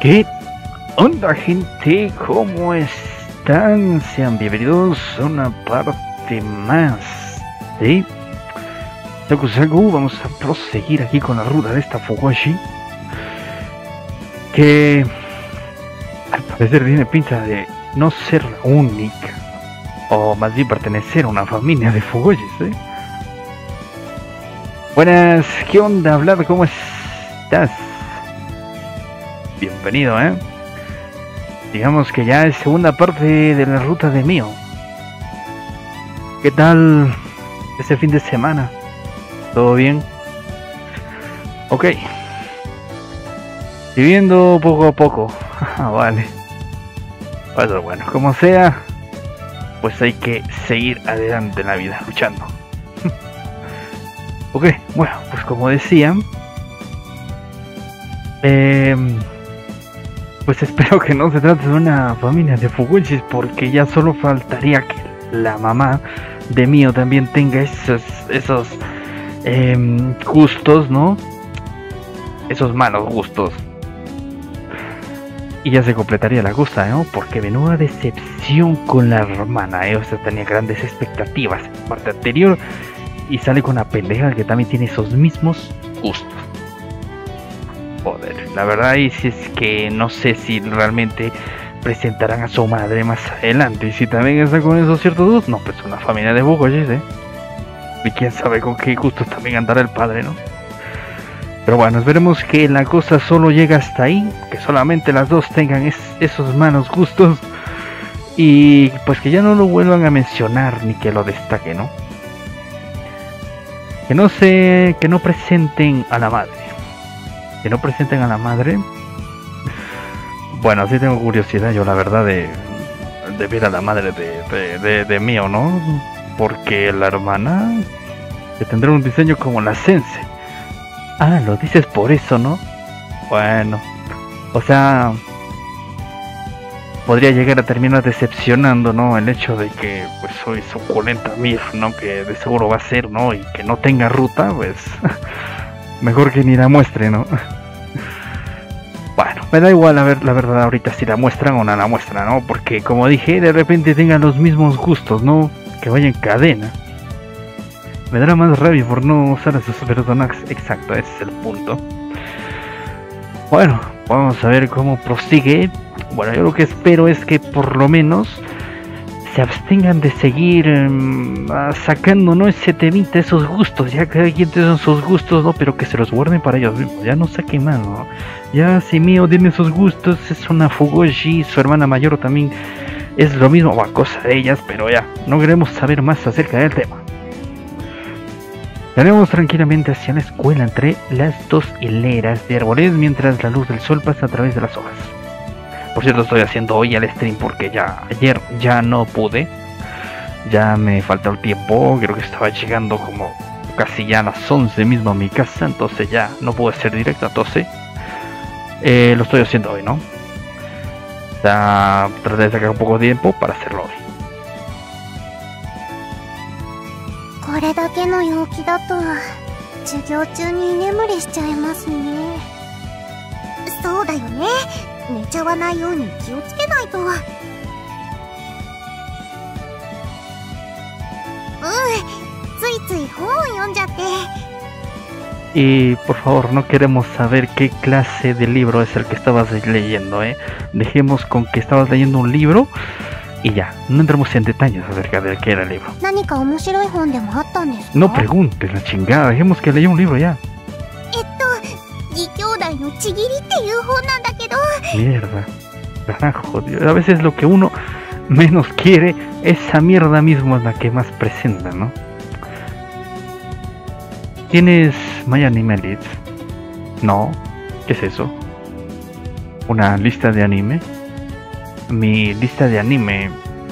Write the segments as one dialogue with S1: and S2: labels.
S1: ¿Qué onda, gente? ¿Cómo están? Sean bienvenidos a una parte más de Sakusaku. Vamos a proseguir aquí con la ruta de esta Fugoshi, que al parecer tiene pinta de no ser la única, o más bien pertenecer a una familia de Fugoshis, Buenas, ¿qué onda, Vlad? ¿Cómo estás? Bienvenido, Digamos que ya es segunda parte de la ruta de Mio. ¿Qué tal ese fin de semana? ¿Todo bien? Ok. Viviendo poco a poco. Vale. Pues bueno, como sea, pues hay que seguir adelante en la vida, luchando. Ok, bueno, pues como decía, pues espero que no se trate de una familia de Fugoshis, porque ya solo faltaría que la mamá de Mio también tenga esos gustos, ¿no? Esos malos gustos. Y ya se completaría la cosa, ¿no? Porque menuda decepción con la hermana, O sea, tenía grandes expectativas en la parte anterior y sale con una pendeja que también tiene esos mismos gustos. Joder, la verdad es que no sé si realmente presentarán a su madre más adelante. Y si también está con esos ciertos gustos, no, pues una familia de Fugoshis, Y quién sabe con qué gustos también andará el padre, ¿no? Pero bueno, esperemos que la cosa solo llegue hasta ahí, que solamente las dos tengan esos malos gustos y pues que ya no lo vuelvan a mencionar ni que lo destaque, ¿no? Que no presenten a la madre. Que no presenten a la madre. Bueno, sí tengo curiosidad yo, la verdad, de ver a la madre de Mio, ¿no? Porque la hermana que tendrá un diseño como la Sensei. Ah, lo dices por eso, ¿no? Bueno, o sea, podría llegar a terminar decepcionando, ¿no? El hecho de que pues soy suculenta Mir, ¿no? Que de seguro va a ser, ¿no? Y que no tenga ruta, pues mejor que ni la muestre, ¿no? Bueno, me da igual, a ver, la verdad ahorita si la muestran o no la muestran, ¿no? Porque como dije, de repente tengan los mismos gustos, ¿no? Que vaya en cadena. Me dará más rabia por no usar a sus personajes. Exacto, ese es el punto. Bueno, vamos a ver cómo prosigue. Bueno, yo lo que espero es que por lo menos se abstengan de seguir sacando, ¿no? Ese temita, esos gustos. Ya cada quien tiene sus gustos, ¿no? Pero que se los guarden para ellos mismos. Ya no saquen más, ¿no? Ya si Mio tiene esos gustos, es una Fugoshi, su hermana mayor también es lo mismo, o cosa de ellas, pero ya, no queremos saber más acerca del tema. Salimos tranquilamente hacia la escuela entre las dos hileras de árboles mientras la luz del sol pasa a través de las hojas. Por cierto, estoy haciendo hoy el stream porque ayer ya no pude. Ya me faltó el tiempo, creo que estaba llegando como casi ya a las 11 mismo a mi casa, entonces ya no pude ser directo, entonces lo estoy haciendo hoy, ¿no? Ya traté de sacar un poco de tiempo para hacerlo hoy.
S2: これだけの陽気だと授業中に居眠りしちゃいますね。そうだよね。寝ちゃわないように気をつけないと。ついつい本を読んじゃって。
S1: Y por favor, no queremos saber qué clase de libro es el que estabas leyendo, Dejemos con que estabas leyendo un libro y ya, no entremos en detalles acerca de qué era el libro. No preguntes la chingada, dejemos que lea un libro ya. Mierda, carajo, Dios. A veces lo que uno menos quiere, esa mierda mismo es la que más presenta, ¿no? ¿Tienes My Anime List? No, ¿qué es eso? ¿Una lista de anime? Mi lista de anime,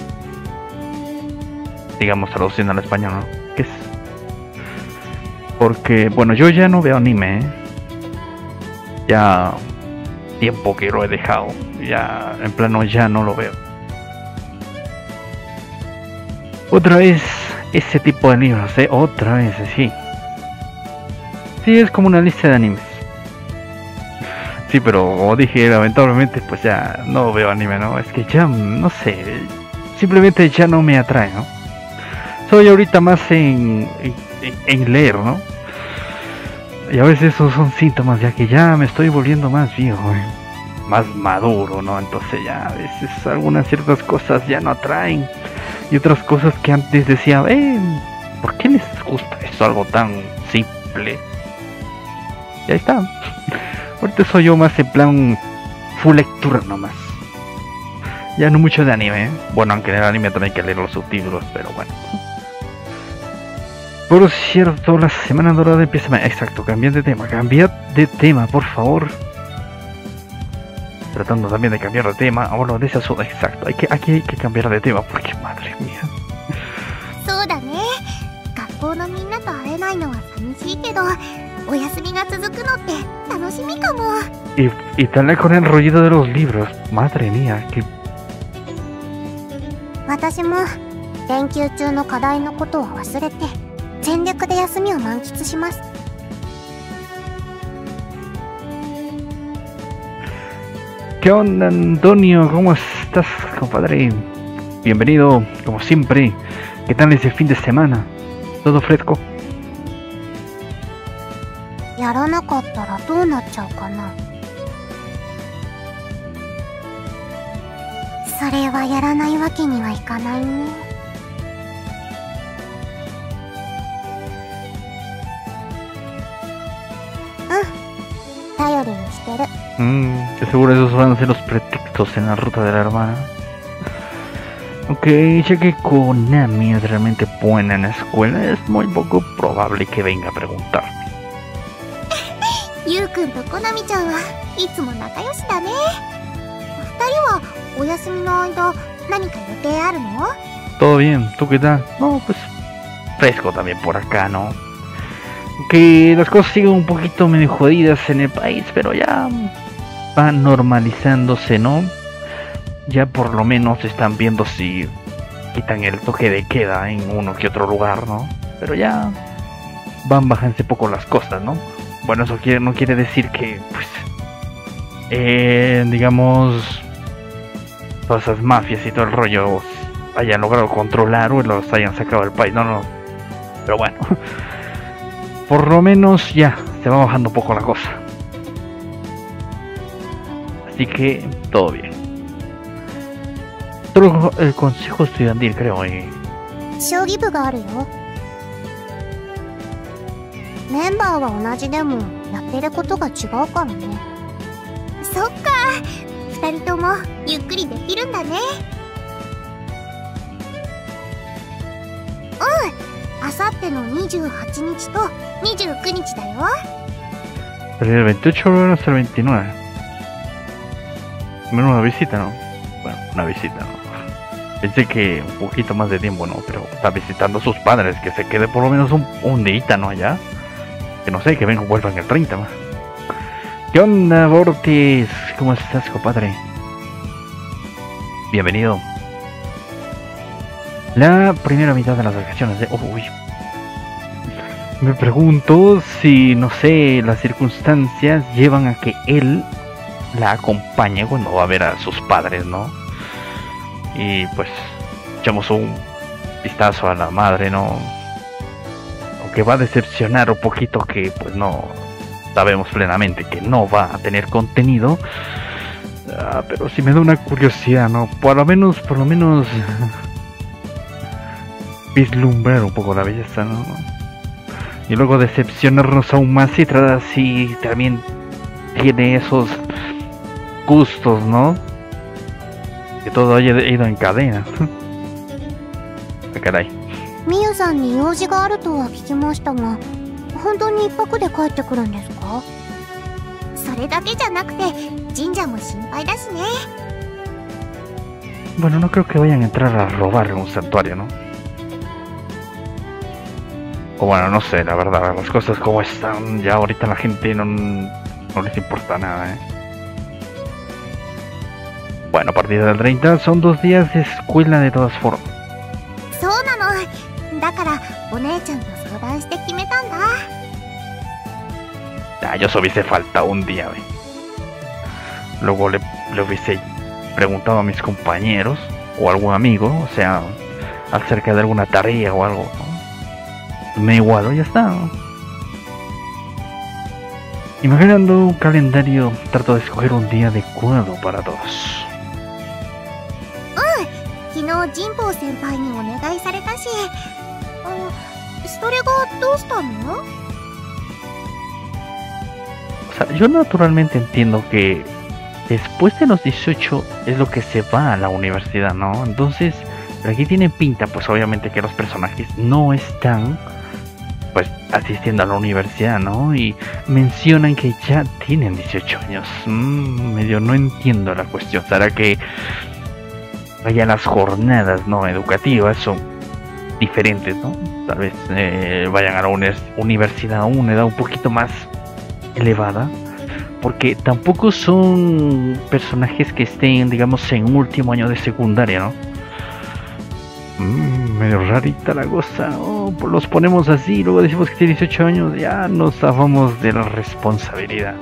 S1: digamos traduciendo al español, ¿no? ¿Qué es? Porque, bueno, yo ya no veo anime, Ya tiempo que lo he dejado, ya en plano ya no lo veo. Otra vez ese tipo de libros, otra vez, sí. Sí, es como una lista de animes. Sí, pero como dije, lamentablemente pues ya no veo anime, ¿no? Es que ya, no sé, simplemente ya no me atrae, ¿no? Soy ahorita más en leer, ¿no? Y a veces esos son síntomas, ya que ya me estoy volviendo más viejo, más maduro, ¿no? Entonces ya a veces algunas ciertas cosas ya no atraen. Y otras cosas que antes decía, ¿por qué les gusta eso? Algo tan simple. Y ahí está. Ahorita soy yo más en plan full lectura nomás. Ya no mucho de anime, ¿eh? Bueno, aunque en el anime también hay que leer los subtítulos, pero bueno. Por cierto, la semana dorada empieza... Exacto, cambiad de tema, por favor. Tratando también de cambiar de tema. Bueno, de esa zona, exacto. Aquí hay que cambiar de tema, porque madre mía.
S2: そうだね。学校のみんなと会えないのは寂しいけど、お休みが続くのって楽しみかも。
S1: Y tal con el rollo de los libros. Madre mía, que...
S2: 私も連休中の課題のことを忘れて全力で休みを満喫します。
S1: ¿Qué onda, Antonio? ¿Cómo estás, compadre? Bienvenido, como siempre. ¿Qué tal ese fin de semana? ¿Todo fresco?
S2: やらなかったらどうなっちゃうかな。それはやらないわけにはいかないね。うん、頼りにしてる。
S1: De seguro esos van a ser los pretextos en la ruta de la hermana. Ok, ya que Konami es realmente buena en la escuela, es muy poco probable que venga a preguntarme.
S2: ゆうくんとコナミちゃんはいつも仲良しだね。二人はお休みの間何か予定あるの？
S1: Todo bien, ¿tú qué tal? No, pues fresco también por acá, ¿no? Que las cosas siguen un poquito medio jodidas en el país, pero ya va normalizándose, ¿no? Ya por lo menos están viendo si quitan el toque de queda en uno que otro lugar, ¿no? Pero ya van bajándose poco las cosas, ¿no? Bueno, eso no quiere decir que, pues, digamos, todas esas mafias y todo el rollo hayan logrado controlar o los hayan sacado del país, no. Pero bueno, por lo menos ya se va bajando un poco la cosa. Así que todo bien. Otro el consejo estudiantil, creo.
S2: 将棋部があるよ。メンバーは同じでもやってることが違うからね。そっか、二人ともゆっくりできるんだね。うん、あさっての28日と29日だよ。
S1: Desde el 28 hasta el 29. Menos una visita, ¿no? Bueno, una visita, ¿no? Pensé que un poquito más de tiempo, ¿no? Pero está visitando a sus padres, que se quede por lo menos un día, ¿no? Allá. Que no sé, que vengan, vuelvan el 30, más. ¿Qué onda, Vortis? ¿Cómo estás, compadre? Bienvenido. La primera mitad de las vacaciones de... Uy. Me pregunto si, no sé, las circunstancias llevan a que él la acompañe cuando va a ver a sus padres, ¿no? Y pues echamos un vistazo a la madre, ¿no? Aunque va a decepcionar un poquito, que pues no sabemos plenamente que no va a tener contenido, pero sí me da una curiosidad, ¿no? Por lo menos vislumbrar un poco la belleza, ¿no? Y luego decepcionarnos aún más si también tiene esos gustos, ¿no? Que todo haya ido en cadena. Ah, caray.
S2: みゆさんに用事があるとは聞きましたが、本当に一泊で帰ってくるんですか？それだけじゃなくて神社も心配だしね。
S1: Bueno, no creo que vayan a entrar a robar un santuario, ¿no? O bueno, no sé, la verdad, las cosas como están, ya ahorita la gente no les importa nada, ¿eh? Bueno, a partir del 30 son 2 días de escuela de todas formas.
S2: そうなの。だからお姉ちゃんと相談して決めたんだ。
S1: Ya, yo solo hice falta un día, ¿eh? luego le hubiese preguntado a mis compañeros o a algún amigo, o sea, acerca de alguna tarea o algo, ¿no? Me igualo y ya está, ¿no? Imaginando un calendario, trato de escoger un día adecuado para todos.
S2: 昨日神保先輩にお願いされたし、それがどうしたの？
S1: O sea, yo naturalmente entiendo que después de los 18 es lo que se va a la universidad, ¿no? Entonces, aquí tiene pinta, pues obviamente que los personajes no están, pues, asistiendo a la universidad, ¿no? Y mencionan que ya tienen 18 años. Medio no entiendo la cuestión. ¿Será que vayan las jornadas, no educativas son diferentes, ¿no? Tal vez vayan a la universidad a una edad un poquito más elevada, porque tampoco son personajes que estén, digamos, en último año de secundaria, ¿no? Medio rarita la cosa, ¿no? Los ponemos así, luego decimos que tiene 18 años, ya nos zafamos de la responsabilidad.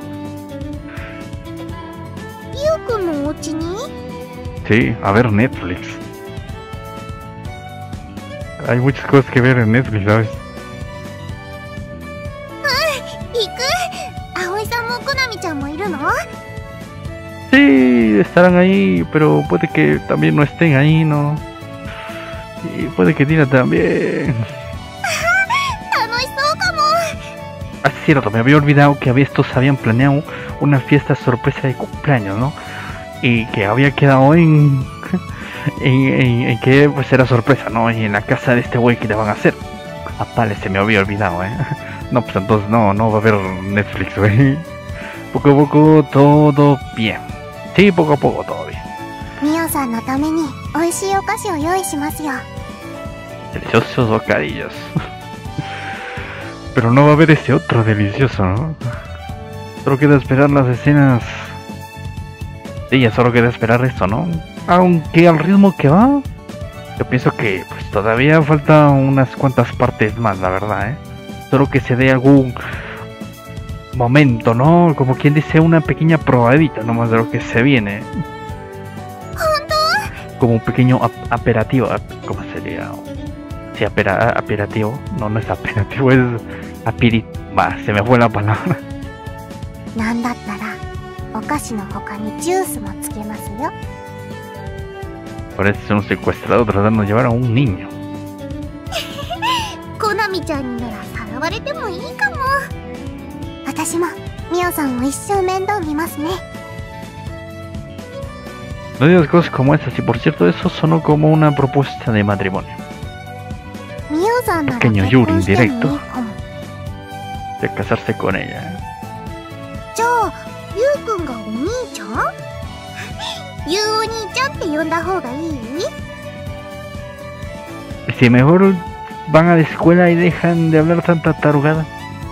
S2: ¿Ryukun no uchi ni?
S1: Sí, a ver Netflix. Hay muchas cosas que ver en Netflix, ¿sabes? Sí, estarán ahí, pero puede que también no estén ahí, ¿no? Y puede que Tina también. Ah, es cierto, me había olvidado que estos habían planeado una fiesta sorpresa de cumpleaños, ¿no? Y que había quedado en que pues era sorpresa, ¿no? Y en la casa de este güey que le van a hacer. Apale, se me había olvidado, ¿eh? No, pues entonces no va a haber Netflix, güey. Poco a poco todo bien. Sí, poco a poco todo bien. Deliciosos bocadillos. Pero no va a haber ese otro delicioso, ¿no? Solo queda esperar las escenas. Sí, ya solo queda esperar esto, ¿no? Aunque al ritmo que va, yo pienso que pues todavía falta unas cuantas partes más, la verdad, ¿eh? Solo que se dé algún momento, ¿no? Como quien dice, una pequeña probadita nomás de lo que se viene. Como un pequeño aperitivo, ¿cómo sería? Sí, aperitivo. No es aperitivo, es aperitivo. Va, se me fue la palabra. Parece un secuestrador tratando de llevar a un niño. No digas cosas como esas, y por cierto eso sonó como una propuesta de matrimonio. Pequeño Yuri indirecto de casarse con ella. Y si mejor van a la escuela y dejan de hablar tanta tarugada.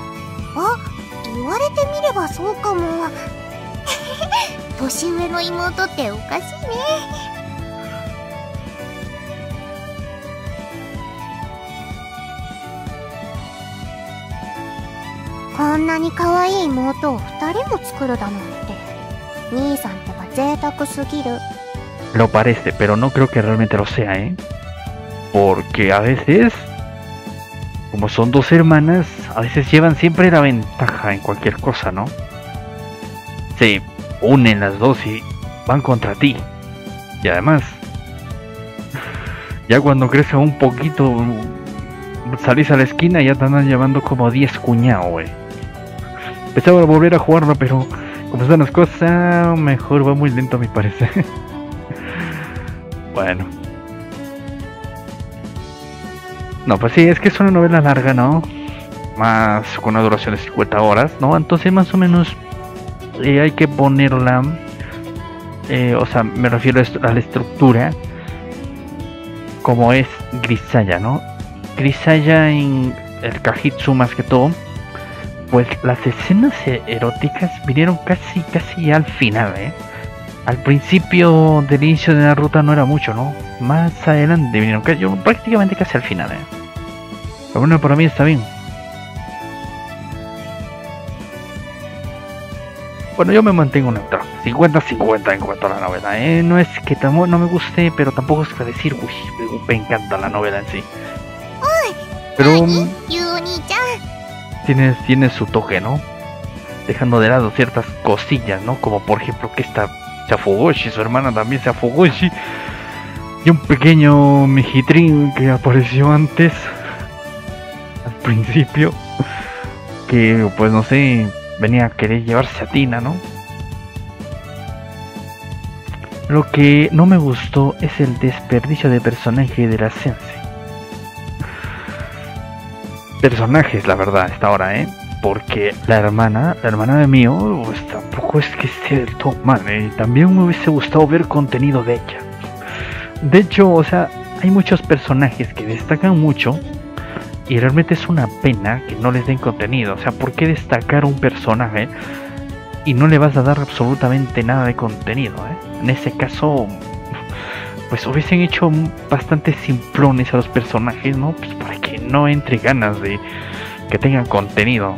S1: Lo parece, pero no creo que realmente lo sea, ¿eh? Porque a veces, como son dos hermanas, a veces llevan siempre la ventaja en cualquier cosa, ¿no? Se unen las dos y van contra ti. Y además, ya cuando crece un poquito, salís a la esquina y ya te andan llevando como 10 cuñados, güey. Pensaba volver a jugarla, pero como están las cosas, mejor va muy lento a mi parecer. Bueno. No, pues sí, es que es una novela larga, ¿no? Más con una duración de 50 horas, ¿no? Entonces más o menos hay que ponerla, o sea, me refiero a la estructura, como es Grisaya, ¿no? Grisaya en el Kajitsu más que todo, pues las escenas eróticas vinieron casi al final, ¿eh? Al principio del inicio de la ruta no era mucho, ¿no? Más adelante vinieron prácticamente casi al final, ¿eh? Pero bueno, para mí está bien. Bueno, yo me mantengo neutral, 50-50 en cuanto a la novela, no es que no me guste, pero tampoco es que decir, uy, me encanta la novela en sí. Pero tiene su toque, ¿no? Dejando de lado ciertas cosillas, ¿no? Como por ejemplo que esta Safugoshi, su hermana también Safugoshi, y un pequeño Mijitrin que apareció antes, al principio, que pues no sé, venía a querer llevarse a Tina, ¿no? Lo que no me gustó es el desperdicio de personaje de la Sensei. Personajes, la verdad, hasta ahora, porque la hermana de Mio, pues tampoco es que esté del todo mal, también me hubiese gustado ver contenido de ella. De hecho, o sea, hay muchos personajes que destacan mucho y realmente es una pena que no les den contenido. O sea, ¿por qué destacar un personaje y no le vas a dar absolutamente nada de contenido, En ese caso, pues hubiesen hecho bastante simplones a los personajes, ¿no? Pues para que no entre ganas de que tengan contenido.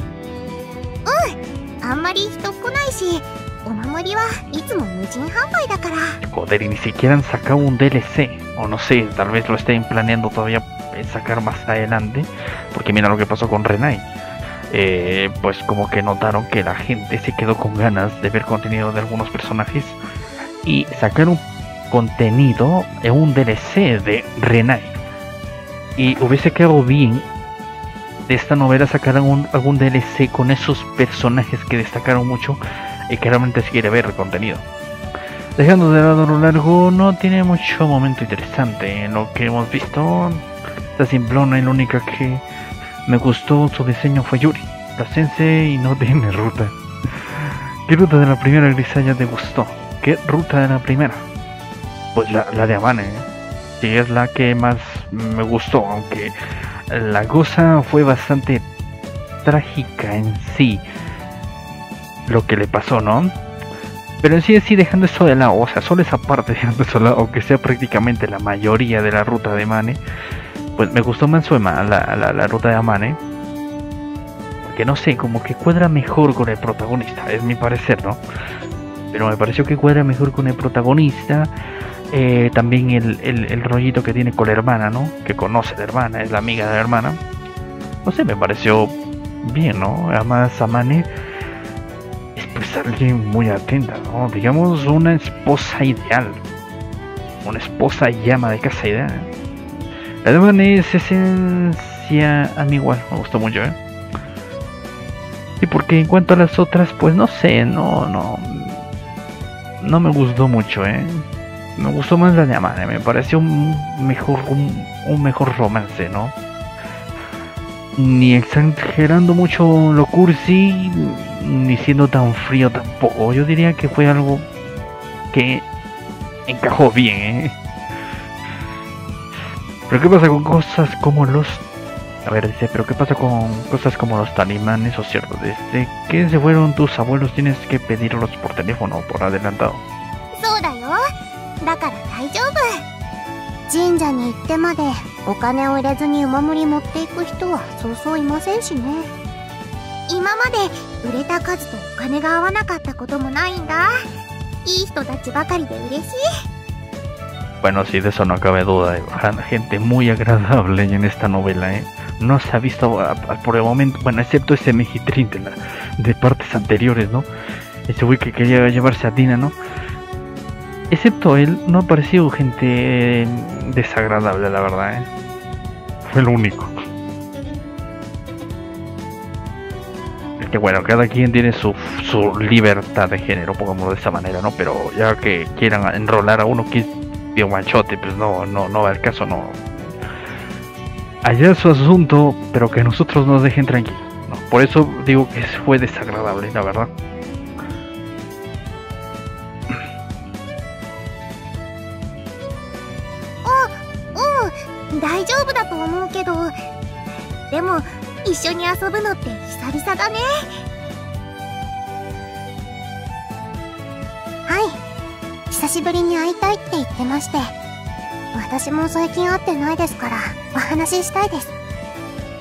S1: Joder, y ni siquiera han sacado un DLC, o no sé, tal vez lo estén planeando todavía sacar más adelante, porque mira lo que pasó con Renai. Pues como que notaron que la gente se quedó con ganas de ver contenido de algunos personajes y sacaron contenido en un DLC de Renai. Y hubiese quedado bien de esta novela sacar algún DLC con esos personajes que destacaron mucho y que realmente se quiere ver el contenido. Dejando de lado lo largo, no tiene mucho momento interesante en lo que hemos visto. Está simplona y la única que me gustó su diseño fue Yuri, la Sensei, y no tiene ruta. ¿Qué ruta de la primera, Grisaya, te gustó? ¿Qué ruta de la primera? Pues la de Amane, sí, es la que más me gustó, aunque la cosa fue bastante trágica en sí, lo que le pasó, ¿no? Pero en sí, dejando eso de lado, o sea, solo esa parte dejando eso de lado, aunque sea prácticamente la mayoría de la ruta de Amane, pues me gustó más la ruta de Amane, porque no sé, como que cuadra mejor con el protagonista, es mi parecer, ¿no? Pero me pareció que cuadra mejor con el protagonista. También el rollito que tiene con la hermana, ¿no? Que conoce a la hermana, es la amiga de la hermana. No sé, me pareció bien, ¿no? Además, Amane es pues alguien muy atenta, ¿no? Digamos, una esposa ideal. Una esposa llama de casa ideal. La de Amane es esencia a mí igual, me gustó mucho, Y porque en cuanto a las otras, pues no sé, no me gustó mucho, Me gustó más la de Amane, me pareció un mejor romance, ¿no? Ni exagerando mucho lo cursi, ni siendo tan frío tampoco. Yo diría que fue algo que encajó bien, Pero ¿qué pasa con cosas como los... A ver, dice, pero ¿qué pasa con cosas como los talimanes o cierto? Desde que se fueron tus abuelos tienes que pedirlos por teléfono o por adelantado.
S2: だから大丈夫。神社に行ってまでお金を入れずにお守り持っていく人はそうそういませんしね。今まで売れた数とお金が合わなかったこともないんだ。いい人たちばかりで嬉しい。
S1: Bueno, sí, de eso no cabe duda. Gente muy agradable en esta novela, No se ha visto por el momento, bueno, excepto ese Mijitrin de partes anteriores, ¿no? Ese güey que quería llevarse a Tina, ¿no? Excepto él, no ha parecido gente desagradable, la verdad, Fue lo único. Es que bueno, cada quien tiene su libertad de género, pongámoslo de esa manera, ¿no? Pero ya que quieran enrolar a uno que es bien machote, pues no va al caso, no. Allá es su asunto, pero que nosotros nos dejen tranquilos, ¿no? Por eso digo que fue desagradable, la verdad.
S2: 大丈夫だと思うけど、でも一緒に遊ぶのって久々だね。はい、久しぶりに会いたいって言ってまして、私も最近会ってないですからお話ししたいです。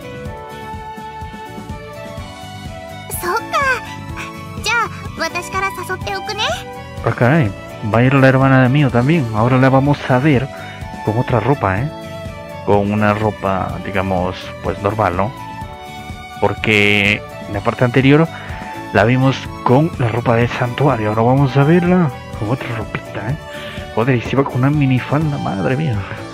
S2: そっか、じゃあ私からておくね。
S1: Ah, caray, va a ir la hermana de mío también. Ahora la vamos a ver con otra ropa, ¿eh? Con una ropa, digamos, pues normal, ¿no? Porque en la parte anterior la vimos con la ropa del santuario. Ahora vamos a verla con otra ropita, ¿eh? Joder, y se va con una minifalda, madre mía.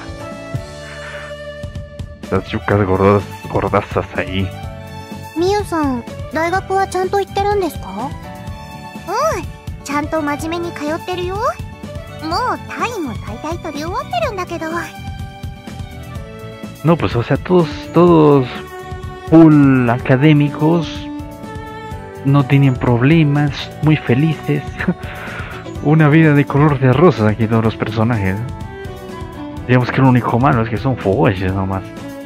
S1: Las yucas gordazas ahí.
S2: みゆさん、大学はちゃんと行ってるんですか？うん、ちゃんと真面目に通ってるよ。もう単位も大体取り終わってるんだけど。
S1: No, pues, o sea, todos full académicos, no tienen problemas, muy felices. Una vida de color de rosa aquí todos los personajes. Digamos que lo único malo es que son fogoches nomás.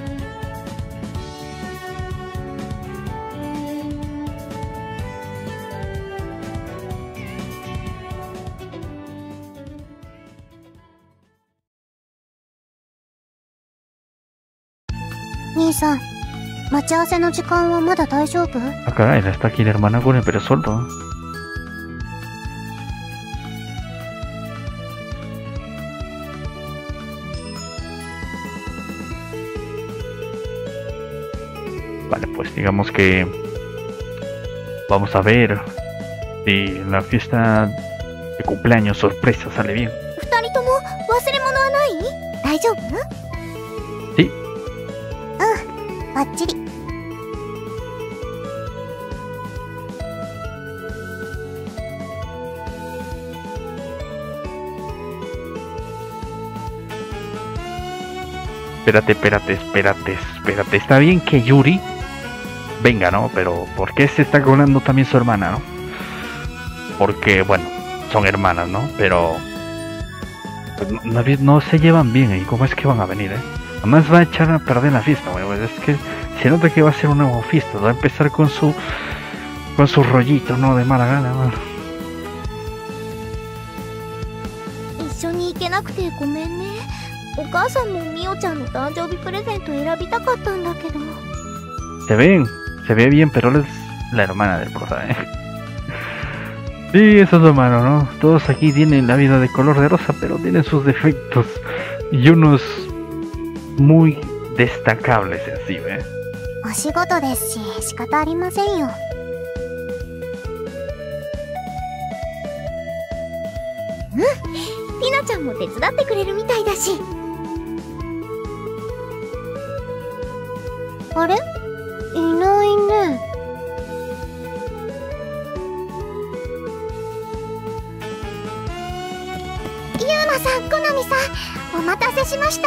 S2: Nisa, 待ち合わせの時間はまだ大丈夫？
S1: Ah, caray, está aquí la hermana con el pelo suelto. Vale, pues digamos que vamos a ver si la fiesta de cumpleaños sorpresa sale bien.
S2: 二人とも忘れ物はない？大丈夫？
S1: Sí.
S2: うん、バッチリ。
S1: Espérate. Está bien que Yuri venga, ¿no? Pero ¿por qué se está colando también su hermana, no? Porque, bueno, son hermanas, ¿no? Pero pues, no se llevan bien. ¿Y cómo es que van a venir, Además va a echar a perder la fiesta, güey. Pues es que se nota que va a ser una nueva fiesta. Va a empezar con su rollito, ¿no? De mala gana, ¿no?
S2: 一緒に行けなくてごめんね。お母さんもみおちゃんの誕生日プレゼント選びたかったんだけど。
S1: Se ve bien, pero es la hermana del prota, Sí, eso es lo malo, ¿no? Todos aquí tienen la vida de color de rosa, pero tienen sus defectos. Y unos muy destacables así, ¿eh?
S2: お仕事ですし、仕方ありませんよ。うん、りなちゃんも手伝ってくれるみたいだし。あれ？いないね。ゆうまさん、こなみさん、お待たせしました。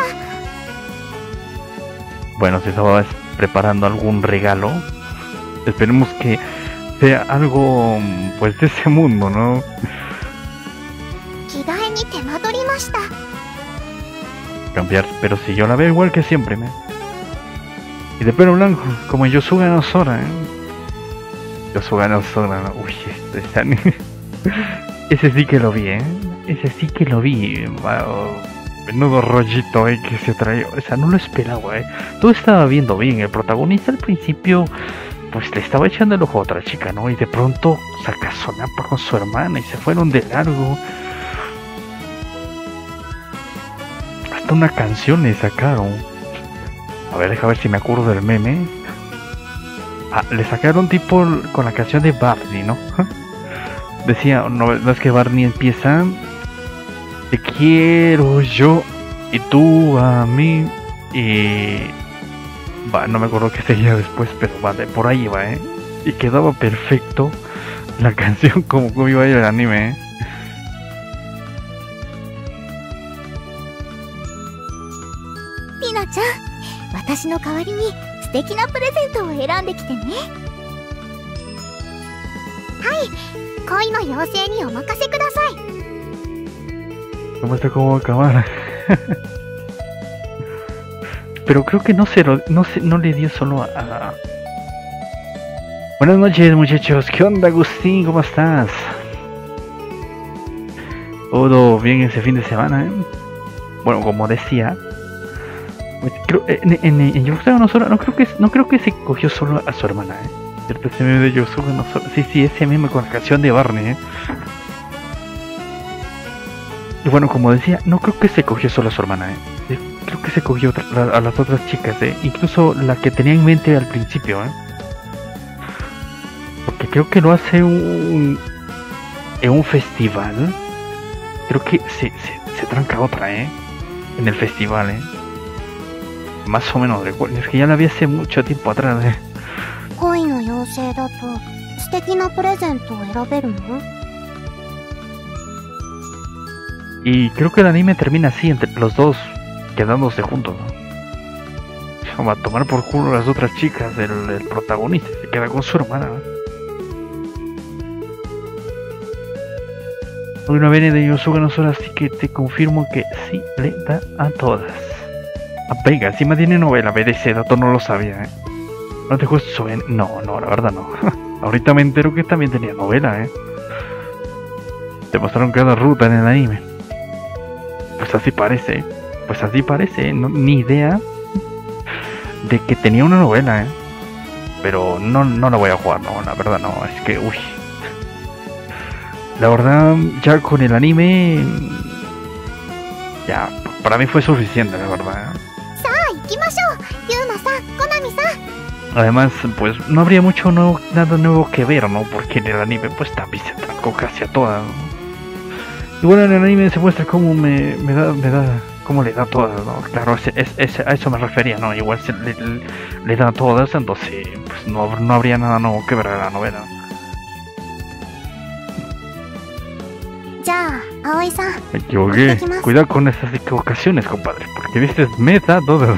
S1: Bueno, se estaba preparando algún regalo. Esperemos que sea algo, pues, de ese mundo, ¿no?
S2: 着替えに手間取りました。
S1: Cambiar, pero si yo la veo igual que siempre, Y de pelo blanco, como Yosuga no Sora, Yosuga no Sora, ¿no? Uy, este anime. Ese sí que lo vi, Ese sí que lo vi. Wow. Menudo rollito, que se trae. O sea, no lo esperaba, Todo estaba viendo bien. El protagonista al principio, pues le estaba echando el ojo a otra chica, ¿no? Y de pronto saca sonapa con su hermana y se fueron de largo. Hasta una canción le sacaron. A ver, deja ver si me acuerdo del meme. Ah, le sacaron tipo con la canción de Barney, ¿no? Decía, no es que Barney empieza: te quiero yo y tú a mí. Y va, no me acuerdo qué seguía después, pero vale, por ahí va, Y quedaba perfecto la canción como iba a ir el anime,
S2: Tina ちゃん、私の代わりに素敵なプレゼントを選んできてね。はい、恋の妖精にお任せください。
S1: No sé cómo va a acabar. Pero creo que no le dio solo a... Buenas noches, muchachos. ¿Qué onda, Agustín? ¿Cómo estás? Todo bien ese fin de semana, Bueno, como decía, creo, en Yosuga no Sora, no creo que se cogió solo a su hermana, ¿Cierto? Ese meme de Yosuga no Sora. Sí, ese meme con la canción de Barney, Y bueno, como decía, no creo que se cogió solo a su hermana, creo que se cogió a las otras chicas, incluso la que tenía en mente al principio, porque creo que lo hace en un festival. Creo que se tranca otra, en el festival, más o menos recuerdo, es que ya la vi hace mucho tiempo atrás,
S2: 恋の妖精だと素敵なプレゼントを選べるの？
S1: Y creo que el anime termina así, entre los dos quedándose juntos, ¿no? Va a tomar por culo a las otras chicas, el protagonista se queda con su hermana, ¿no? Una vene de Yosuga no solo, así que te confirmo que sí le da a todas. Ah, venga, encima tiene novela, ve, ese dato no lo sabía, No te justo bien. No, la verdad no. Ahorita me entero que también tenía novela, Te mostraron cada ruta en el anime. Pues así parece, no, ni idea de que tenía una novela, Pero no la voy a jugar, no, la verdad no, es que, uy. La verdad, ya con el anime, ya, para mí fue suficiente, la verdad. Además, pues, no habría nada nuevo que ver, ¿no? Porque en el anime, pues, también se trancó casi a todas, ¿no? Y bueno, en el anime se muestra cómo cómo le da todas, ¿no? Claro, a eso me refería, ¿no? Igual le da todas, entonces, pues, no habría nada nuevo que ver en la novela. Me equivoqué. Cuidado con esas equivocaciones, compadre, porque dices meta todas.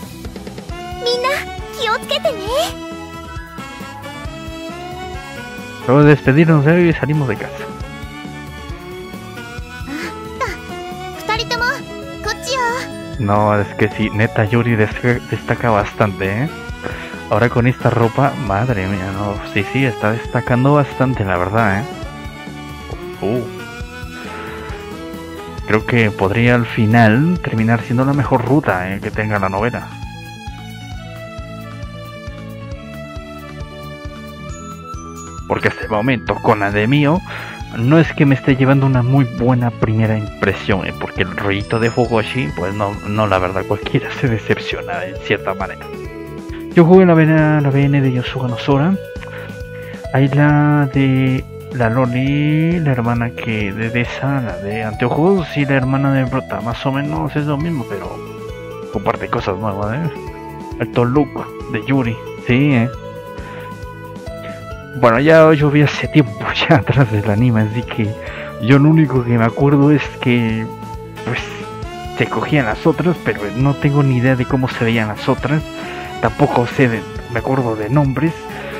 S1: Luego de despedirnos de hoy y salimos de casa. No, es que sí, neta Yuri destaca bastante, Ahora con esta ropa, madre mía, no, sí, está destacando bastante, la verdad, Creo que podría al final terminar siendo la mejor ruta que tenga la novela. Porque hasta el momento con la de Mio no es que me esté llevando una muy buena primera impresión, porque el rollito de Fugoshi, pues no, la verdad, cualquiera se decepciona en cierta manera. Yo jugué la BN de Yosuga no Sora. Hay la de la Loli, la hermana de esa, la de anteojos, y la hermana de Brota, más o menos es lo mismo, pero comparte cosas nuevas, El look de Yuri, sí, Bueno, ya yo vi hace tiempo ya atrás del anime, así que yo lo único que me acuerdo es que, pues, se cogían las otras, pero no tengo ni idea de cómo se veían las otras, tampoco me acuerdo de nombres.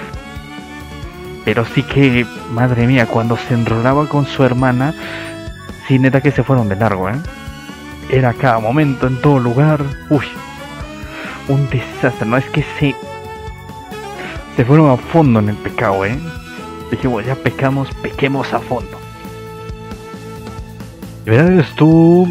S1: Pero sí que, madre mía, cuando se enrolaba con su hermana, sí, neta que se fueron de largo, Era cada momento, en todo lugar, uy, un desastre, no es que se fueron a fondo en el pecado, Dijimos, ya pequemos a fondo. De verdad tú.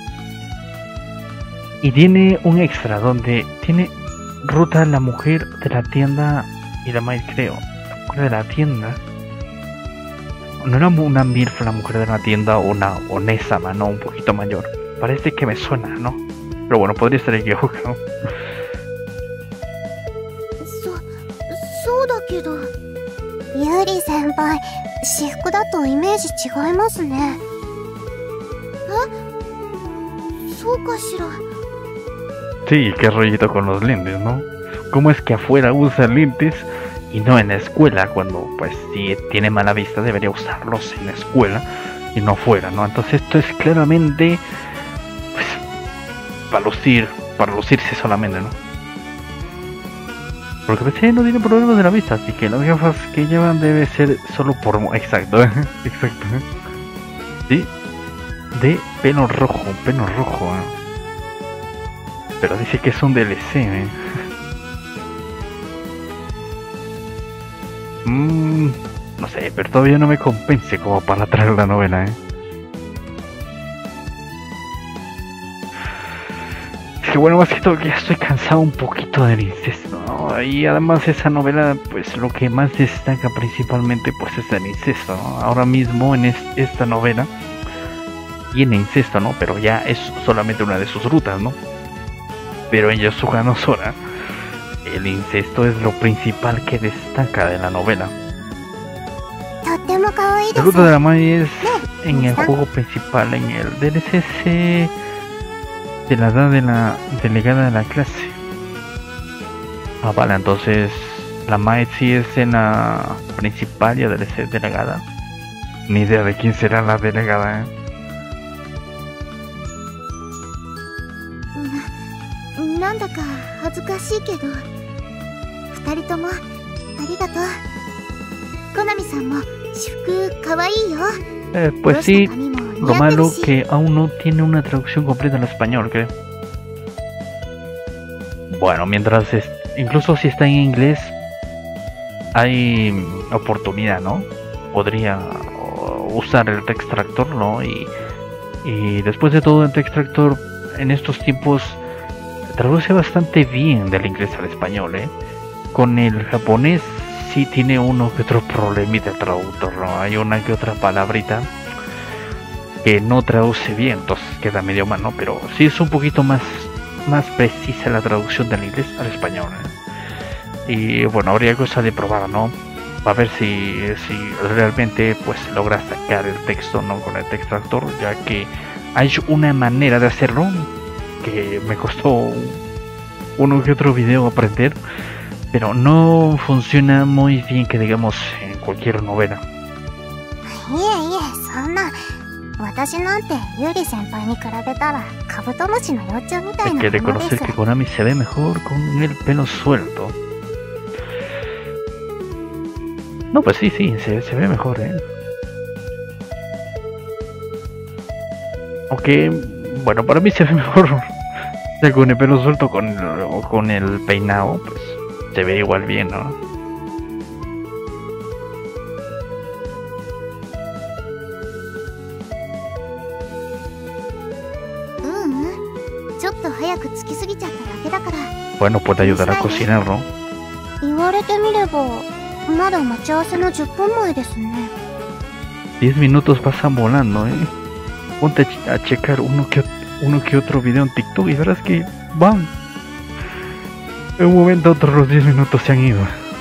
S1: Y tiene un extra donde tiene ruta la mujer de la tienda y la maid, creo. De la tienda, no era una MILF la mujer de la tienda, o una Onesama, no, un poquito mayor. Parece que me suena, ¿no? Pero bueno, podría estar equivocado.
S2: Yuri senpai, 私服だとイメージ違いますね。そうかしら。
S1: Sí, qué rollito con los lentes, ¿no? ¿Cómo es que afuera usa lentes y no en la escuela? Cuando, pues, si tiene mala vista debería usarlos en la escuela y no afuera, ¿no? Entonces esto es claramente, pues, para lucirse solamente, ¿no? Porque pues, no tiene problemas de la vista, así que las gafas que llevan debe ser solo por... Exacto, exacto. Sí, de pelo rojo, Pero dice que es un DLC, No sé, pero todavía no me convence como para traer la novela, Es que bueno, más que todo que ya estoy cansado un poquito del incesto, ¿no? Y además esa novela, pues lo que más destaca principalmente, pues es el incesto, ¿no? Ahora mismo en esta novela, tiene incesto, ¿no? Pero ya es solamente una de sus rutas, ¿no? Pero en Yasuga no Sora, el incesto es lo principal que destaca de la novela. La ruta de la Mai es en el juego principal, en el DLC de la edad de la delegada de la clase. Ah, vale, entonces la Mai sí es en la principal y la DLC delegada. Ni idea de quién será la delegada, ¿eh?
S2: なんだか恥ずかしいけど、二人ともありがとう。コナミさんも私服かわいいよ。
S1: Pues sí, lo malo que aún no tiene una traducción completa al español, creo. Bueno, mientras incluso si está en inglés, hay oportunidad, ¿no? Podría usar el Textractor, ¿no? Y después de todo, el Textractor en estos tiempos traduce bastante bien del inglés al español, ¿eh? Con el japonés sí tiene uno que otro problemita el traductor, ¿no? Hay una que otra palabrita que no traduce bien, entonces queda medio mal, ¿no? Pero sí es un poquito más precisa la traducción del inglés al español, ¿eh? Y bueno, habría cosa de probar, ¿no? A ver si realmente pues logra sacar el texto, ¿no? Con el Textractor, ya que hay una manera de hacerlo que me costó uno que otro video aprender, pero no funciona muy bien, que digamos, en cualquier novela. Hay que reconocer que Konami se ve mejor con el pelo suelto. No, pues sí, se ve mejor, ¿eh? Aunque, bueno, para mí se ve mejor ya con el pelo suelto, con el peinado, pues se ve igual bien, ¿no? Bueno, puede ayudar a cocinar, ¿no? 10 minutos pasan volando, ¿eh? Ponte a checar uno que otro video en TikTok y verás que van. En un momento a otro los 10 minutos se han ido.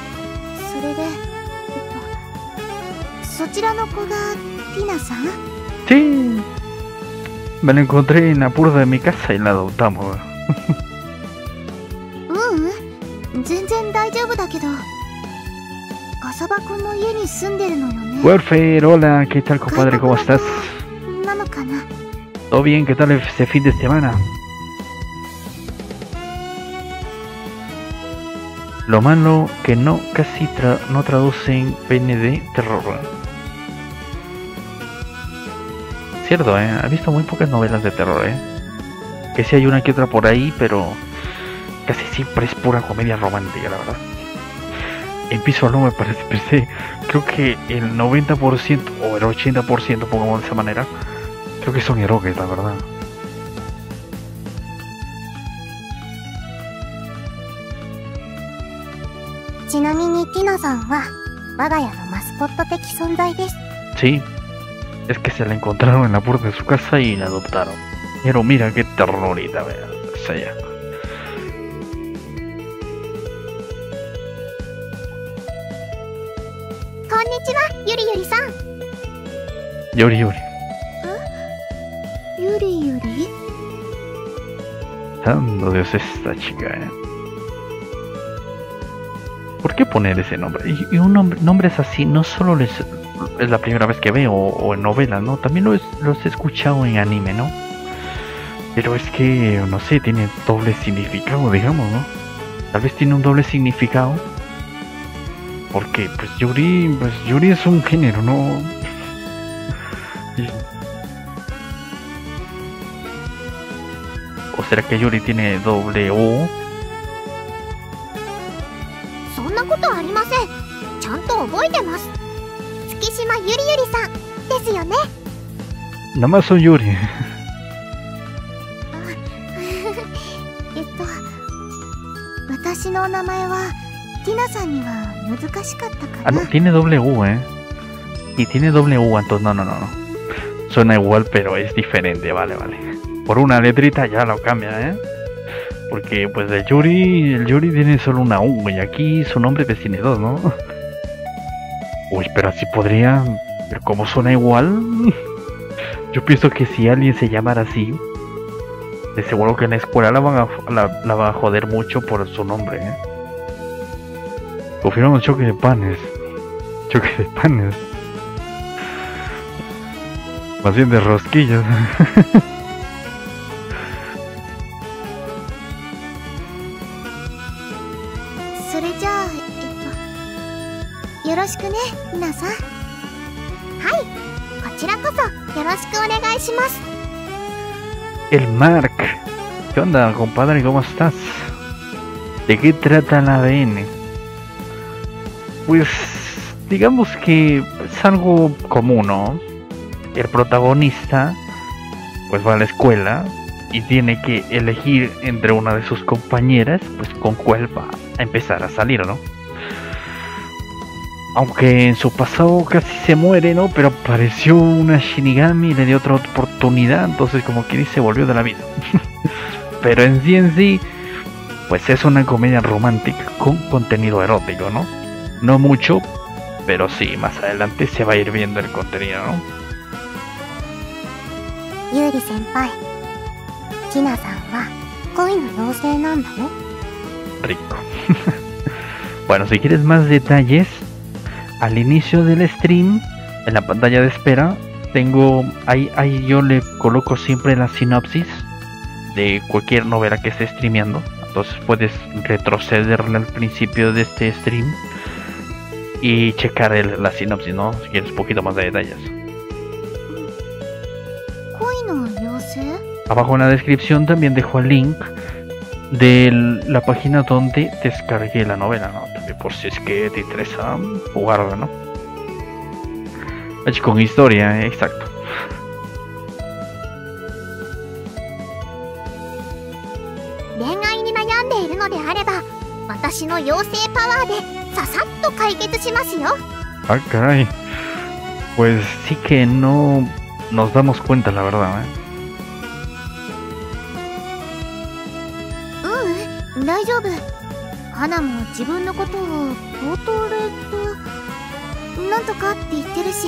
S1: Sí, me la encontré en la puerta de mi casa y la adoptamos. Welfare, hola, ¿qué tal, compadre? ¿Cómo estás? ¿Todo bien? ¿Qué tal este fin de semana? Lo malo que casi no traducen PND terror. Cierto, he visto muy pocas novelas de terror, que sí hay una que otra por ahí, pero casi siempre es pura comedia romántica, la verdad. En Piso no me parece, creo que el 90% o el 80%, pongamos de esa manera, creo que son eroques, la verdad. Sí, es que se la encontraron en la puerta de su casa y la adoptaron. Pero mira qué ternurita, vea, es ella. Yuri. Yuri. Santo Dios, esta chica, ¿Por qué poner ese nombre? Y un nombre es así, no solo es la primera vez que veo o en novelas, ¿no? También los he escuchado en anime, ¿no? Pero es que, no sé, tiene doble significado, digamos, ¿no? Tal vez tiene un doble significado. Porque, pues Yuri es un género, ¿no? ¿O será que Yuri tiene doble O? Nada más soy Yuri. Ah, no, tiene doble U, Y tiene doble U, entonces no. Suena igual, pero es diferente, vale. Por una letrita ya lo cambia, ¿eh? Porque pues el Yuri tiene solo una U y aquí su nombre pues tiene dos, ¿no? Uy, pero así podría... Pero como suena igual... Yo pienso que si alguien se llamara así, de seguro que en la escuela la van a joder mucho por su nombre, ¿eh? Confirmamos choque de panes. Choque de panes. Más bien de rosquillas.
S2: それじゃあよろしくね、皆さん。はい、こちらこそよろしくお願いします。
S1: El Mark. ¿Qué onda, compadre? ¿Cómo estás? ¿De qué trata el ADN? Pues digamos que es algo común, ¿no? El protagonista pues va a la escuela y tiene que elegir entre una de sus compañeras, pues con cuál va a empezar a salir, ¿no? Aunque en su pasado casi se muere, ¿no? Pero apareció una Shinigami y le dio otra oportunidad, entonces como que se volvió de la vida. Pero en sí, pues es una comedia romántica con contenido erótico, ¿no? No mucho, pero sí, más adelante se va a ir viendo el contenido, ¿no?
S2: Yuri senpai, Kina-san wa koi no yousei nanda no?
S1: Rico. Bueno, si quieres más detalles, al inicio del stream, en la pantalla de espera, tengo ahí yo le coloco siempre la sinopsis de cualquier novela que esté streameando. Entonces puedes retrocederle al principio de este stream y checar la sinopsis, ¿no? Si quieres un poquito más de detalles. Abajo en la descripción también dejo el link de la página donde descargué la novela, ¿no? También por si es que te interesa jugarla, ¿no? Con historia, exacto.
S2: 恋愛に悩んでいるのであれば、私の妖精パワーでささっと解決しますよ。
S1: Ah, caray. Pues sí que no nos damos cuenta, la verdad, ¿eh?
S2: 大丈夫。花も自分のことをポートレートなんとかって言ってるし。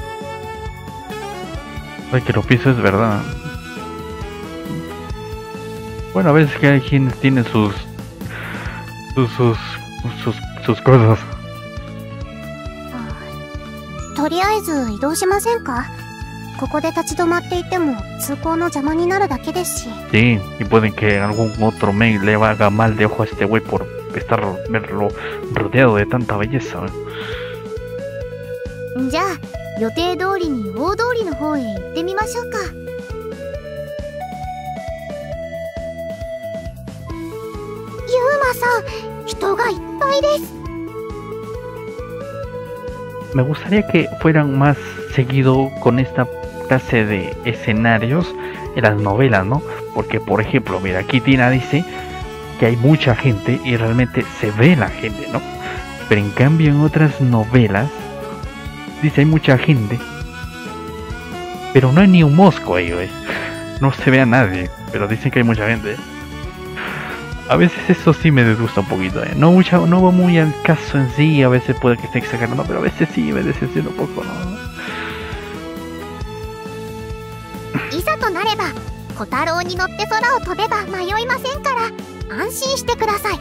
S1: Ay, que lo pienso es verdad. Bueno, a veces que hay quienes tienen sus cosas.
S2: とりあえず移動しませんか？ここで立ち止まっていても通行の邪魔になるだけですし。
S1: Sí, y pueden que algún otro men le haga mal de ojo a este güey por verlo rodeado de tanta belleza, ¿eh?
S2: じゃあ予定通りに大通りの方へ行ってみましょうか。ユーマさん、人がいっぱいです。
S1: Me gustaría que fueran más seguido con esta clase de escenarios en las novelas, ¿no? Porque, por ejemplo, mira, aquí Tina dice que hay mucha gente y realmente se ve la gente, ¿no? Pero en cambio en otras novelas dice hay mucha gente, pero no hay ni un mosco ahí, güey. No se ve a nadie, pero dicen que hay mucha gente. A veces eso sí me disgusta un poquito, ¿eh? No va muy al caso en sí, a veces puede que esté exagerando, pero a veces sí me decepciona un poco, ¿no?
S2: いざとなれば小太郎に乗って空を飛べば迷いませんから安心してください。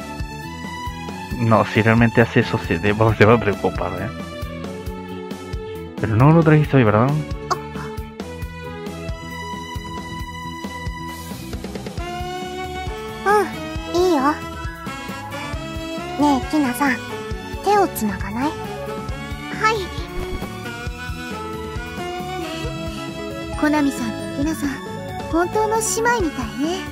S1: No, si realmente hace eso se va a preocupar, ¿eh? Pero no lo trajiste hoy, ¿verdad?
S2: うん、いいよ。ねえ、キナさん、手をつながない？はい。コナミさんとキナさん、本当の姉妹みたいね。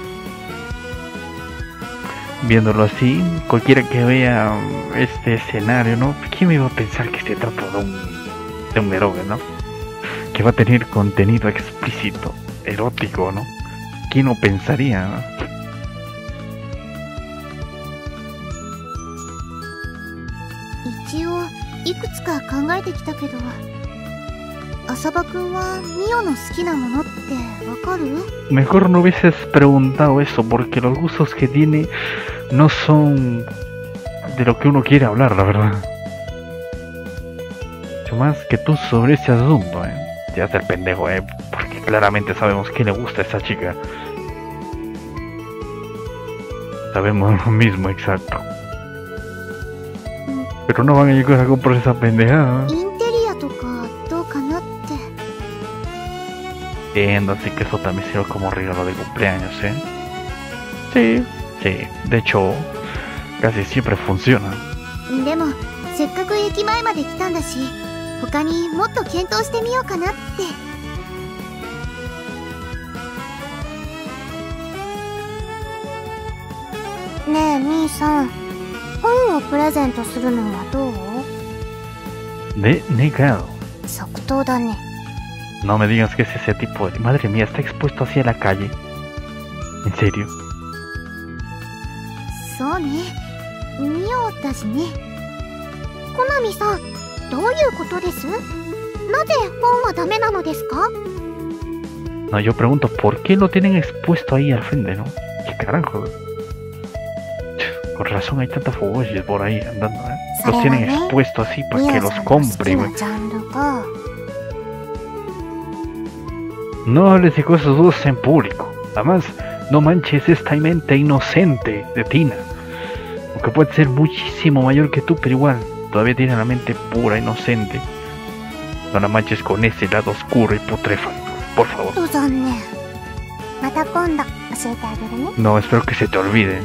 S1: Viéndolo así, cualquiera que vea este escenario, ¿no? ¿Quién me iba a pensar que se trata de un eroge, ¿no? Que va a tener contenido explícito, erótico, ¿no? ¿Quién lo pensaría, no?
S2: 一応いくつか考えてきたけど、 Asaba-kunはミオの好きなものってわかる？
S1: Mejor no hubieses preguntado eso, porque los gustos que tiene no son de lo que uno quiere hablar, la verdad. Mucho más que tú sobre ese asunto, Te hace el pendejo, porque claramente sabemos que le gusta a esa chica. Sabemos lo mismo, exacto. Pero no van a llegar a comprar esa pendejada.
S2: インテリアとかどうかなって。
S1: Entiendo, así que eso también sirve como regalo de cumpleaños, Sí, sí, de hecho, casi siempre funciona.
S2: でもせっかく駅前まで来たんだし、他にもっと検討してみようかなって。ねえ兄さん、本をプレゼントするのはどう？
S1: Negado.
S2: 即答だね。
S1: No me digas que es ese tipo de... Madre mía, está expuesto hacia la calle. ¿En serio?
S2: そうね、ミオだしね。コナミさん、どういうことです？なぜ本はダメなのですか？
S1: No, yo pregunto, ¿por qué lo tienen expuesto ahí al frente, no? ¿Qué carajo? Con razón hay tantas fogolles por ahí andando, Los tienen expuestos así para que los compre, güey. No hables de cosas dulces en público. Además, no manches esta mente inocente de Tina. Aunque puede ser muchísimo mayor que tú, pero igual, todavía tiene la mente pura, inocente. No la manches con ese lado oscuro y putrefacto, por favor. No, espero que se te olvide.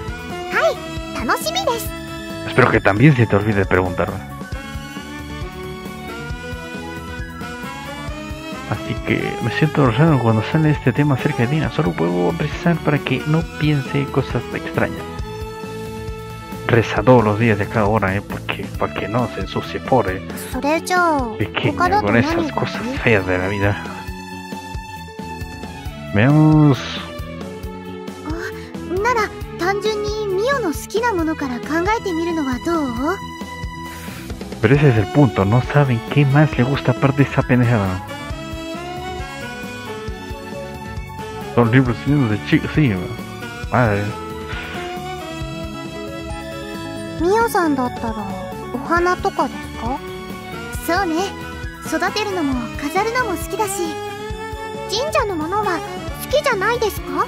S1: Espero que también se te olvide preguntarme. Así que me siento raro cuando sale este tema acerca de Tina. Solo puedo rezar para que no piense cosas extrañas. Reza todos los días de cada hora, porque para que no se ensucie pobre pequeña con esas cosas feas de la vida. Veamos. Pero ese es el punto, no saben qué más le gusta aparte de esa pendejada. Son libros llenos de chicos, sí, madre.
S2: ミオさんだったらお花とかですか？そうね、育てるのも飾るのも好きだし、神社のものは好きじゃないですか？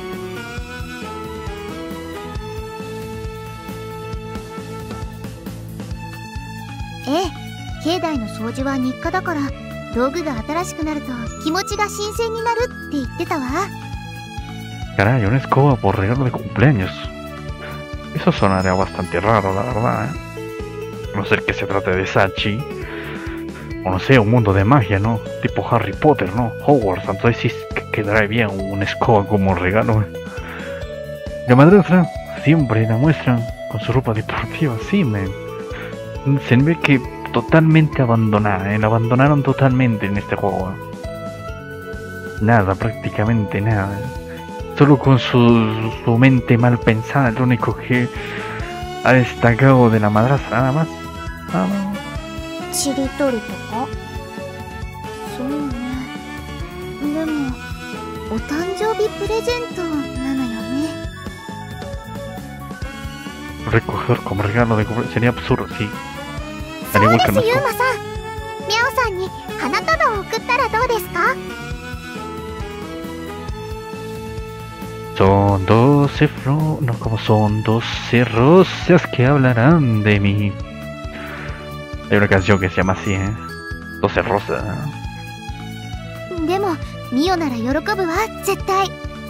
S2: ええ、境内の掃除は日課だから、道具が新しくなると気持ちが新鮮になるって言ってたわ。
S1: Caray, una escoba por regalo de cumpleaños. Eso sonaría bastante raro, la verdad, A no ser que se trate de Sachi. O no sé, un mundo de magia, ¿no? Tipo Harry Potter, ¿no? Hogwarts, entonces sí quedará bien una escoba como regalo. La madrastra siempre la muestran con su ropa deportiva, sí, se ve que totalmente abandonada, La abandonaron totalmente en este juego. Nada, prácticamente nada. Solo con su mente mal pensada, lo único que ha destacado de la madrastra, nada más. Nada más.
S2: しりとりとか？そうね。でもお誕生日プレゼントなのよね。
S1: Recoger como regalo de cumpleaños sería absurdo, sí.
S2: そうです、ユウマさん。ミャオさんに花束を贈ったらどうですか？
S1: Son 12 flores, no, como son 12 rosas que hablarán de mí. Hay una canción que se llama así, 12 rosas.
S2: でもミオなら喜ぶわ、絶対。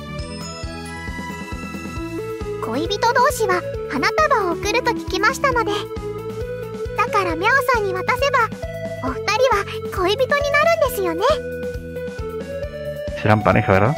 S2: 恋人同士は花束を贈ると聞きましたので、だからミャオさんに渡せばお二人は恋人になるんですよね。
S1: Serán pareja, ¿verdad?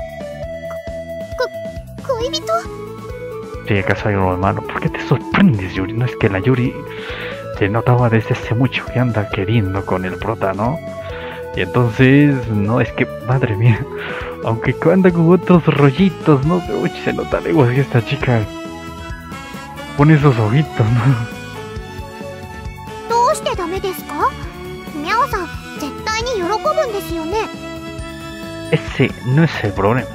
S2: 恋人？
S1: Sí, acaso hay uno de malo. ¿Por qué te sorprendes, Yuri? No es que la Yuri se notaba desde hace mucho que anda queriendo con el prota, ¿no? Y entonces, no, es que, madre mía, aunque anda con otros rollitos, ¿no? Uy, se nota lejos que esta chica pone esos ojitos, ¿no?
S2: どうしてダメですか？ミャオさん、 絶対に喜ぶんですよね。
S1: Ese no es el problema.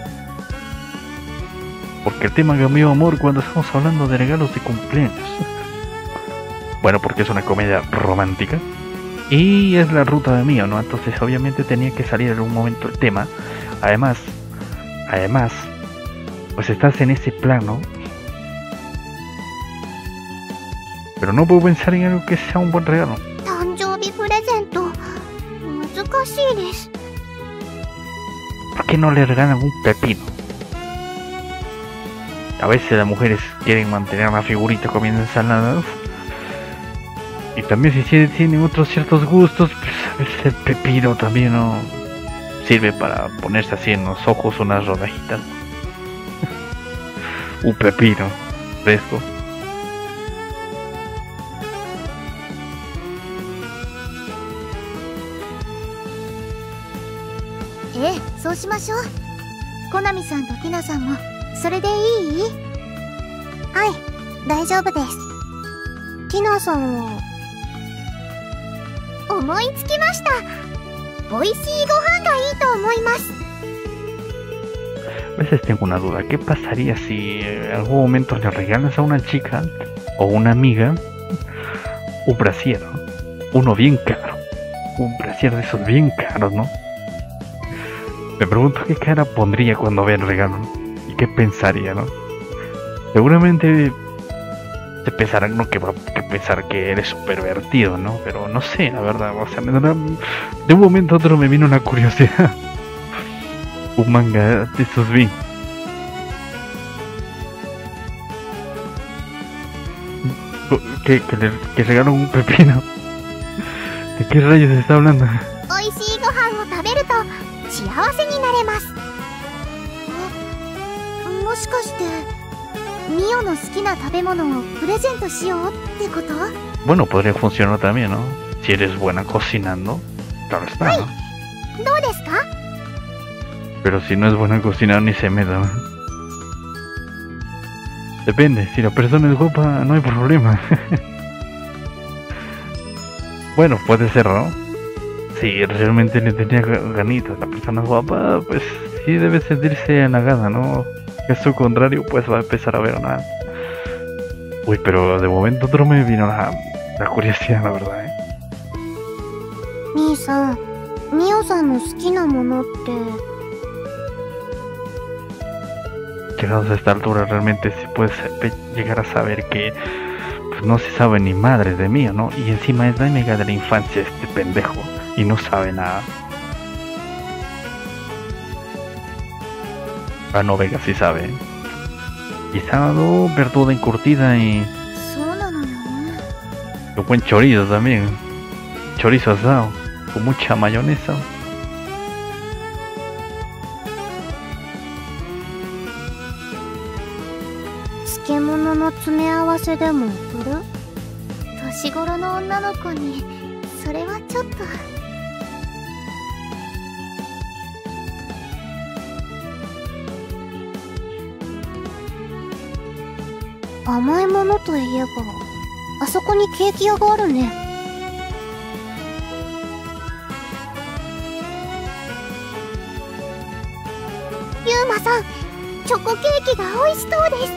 S1: Porque el tema cambió, amor, cuando estamos hablando de regalos de cumpleaños. Bueno, porque es una comedia romántica. Y es la ruta de mío, ¿no? Entonces obviamente tenía que salir en algún momento el tema. Además, pues estás en ese plano. Pero no puedo pensar en algo que sea un buen regalo.
S2: 誕生日プレゼント難しいです。
S1: ¿Por qué no le regalan un pepino? A veces las mujeres quieren mantener una figurita comiendo ensaladas. Y también si tienen otros ciertos gustos, pues a veces el pepino también no sirve para ponerse así en los ojos unas rodajitas. Un pepino fresco.
S2: ええ、そうしましょう。コナミさんとティナさんもそれでいい？はい、大丈夫です。ティナさんは思いつきました。美味しいご飯がいいと思います。
S1: A veces tengo una duda, ¿qué pasaría si en algún momento le regalas a una chica o una amiga un brasier, ¿no? Uno bien caro, un brasier de esos bien caros, ¿no? Me pregunto qué cara pondría cuando vea el regalo, ¿no? Y qué pensaría, ¿no? Seguramente te pensarán, ¿no? que va a pensar que eres un pervertido, ¿no? Pero no sé, la verdad, o sea, de un momento a otro me vino una curiosidad. Un manga de esos vi. Que regalan un pepino. ¿De qué rayos se está hablando?
S2: 美味しいご飯を食べると幸せになれます。もしかしてミオの好きな食べ物をプレゼントしようってこと？
S1: Bueno, podría funcionar también, ¿no? Si eres buena cocinando, claro está, ¿no?
S2: どうですか？
S1: Pero si no es buena cocinando ni se meta, ¿no? Depende, si la persona es guapa no hay problema. Bueno, puede ser, ¿no? Si realmente le tenía ganitas, la persona es guapa, pues sí debe sentirse halagada, ¿no? Caso contrario, pues va a empezar a ver nada. Uy, pero de momento otro me vino la curiosidad, la verdad, ¿eh?
S2: 兄さん、ミオさんの好きなものって。
S1: Llegados a esta altura realmente se puede llegar a saber que pues, no se sabe ni madre de mí, ¿no? Y encima es la amiga de la infancia este pendejo y no sabe nada. Ah, no, venga, sí sabe, ¿eh? Guisado, verdura encurtida y...
S2: そうなのよね。
S1: un buen chorizo también. Chorizo asado, con mucha mayonesa.
S2: 漬物の詰め合わせでも送る？年頃の女の子にそれはちょっと。甘いものといえばあそこにケーキ屋があるね。ユーマさん、チョコケーキが美味しそうです。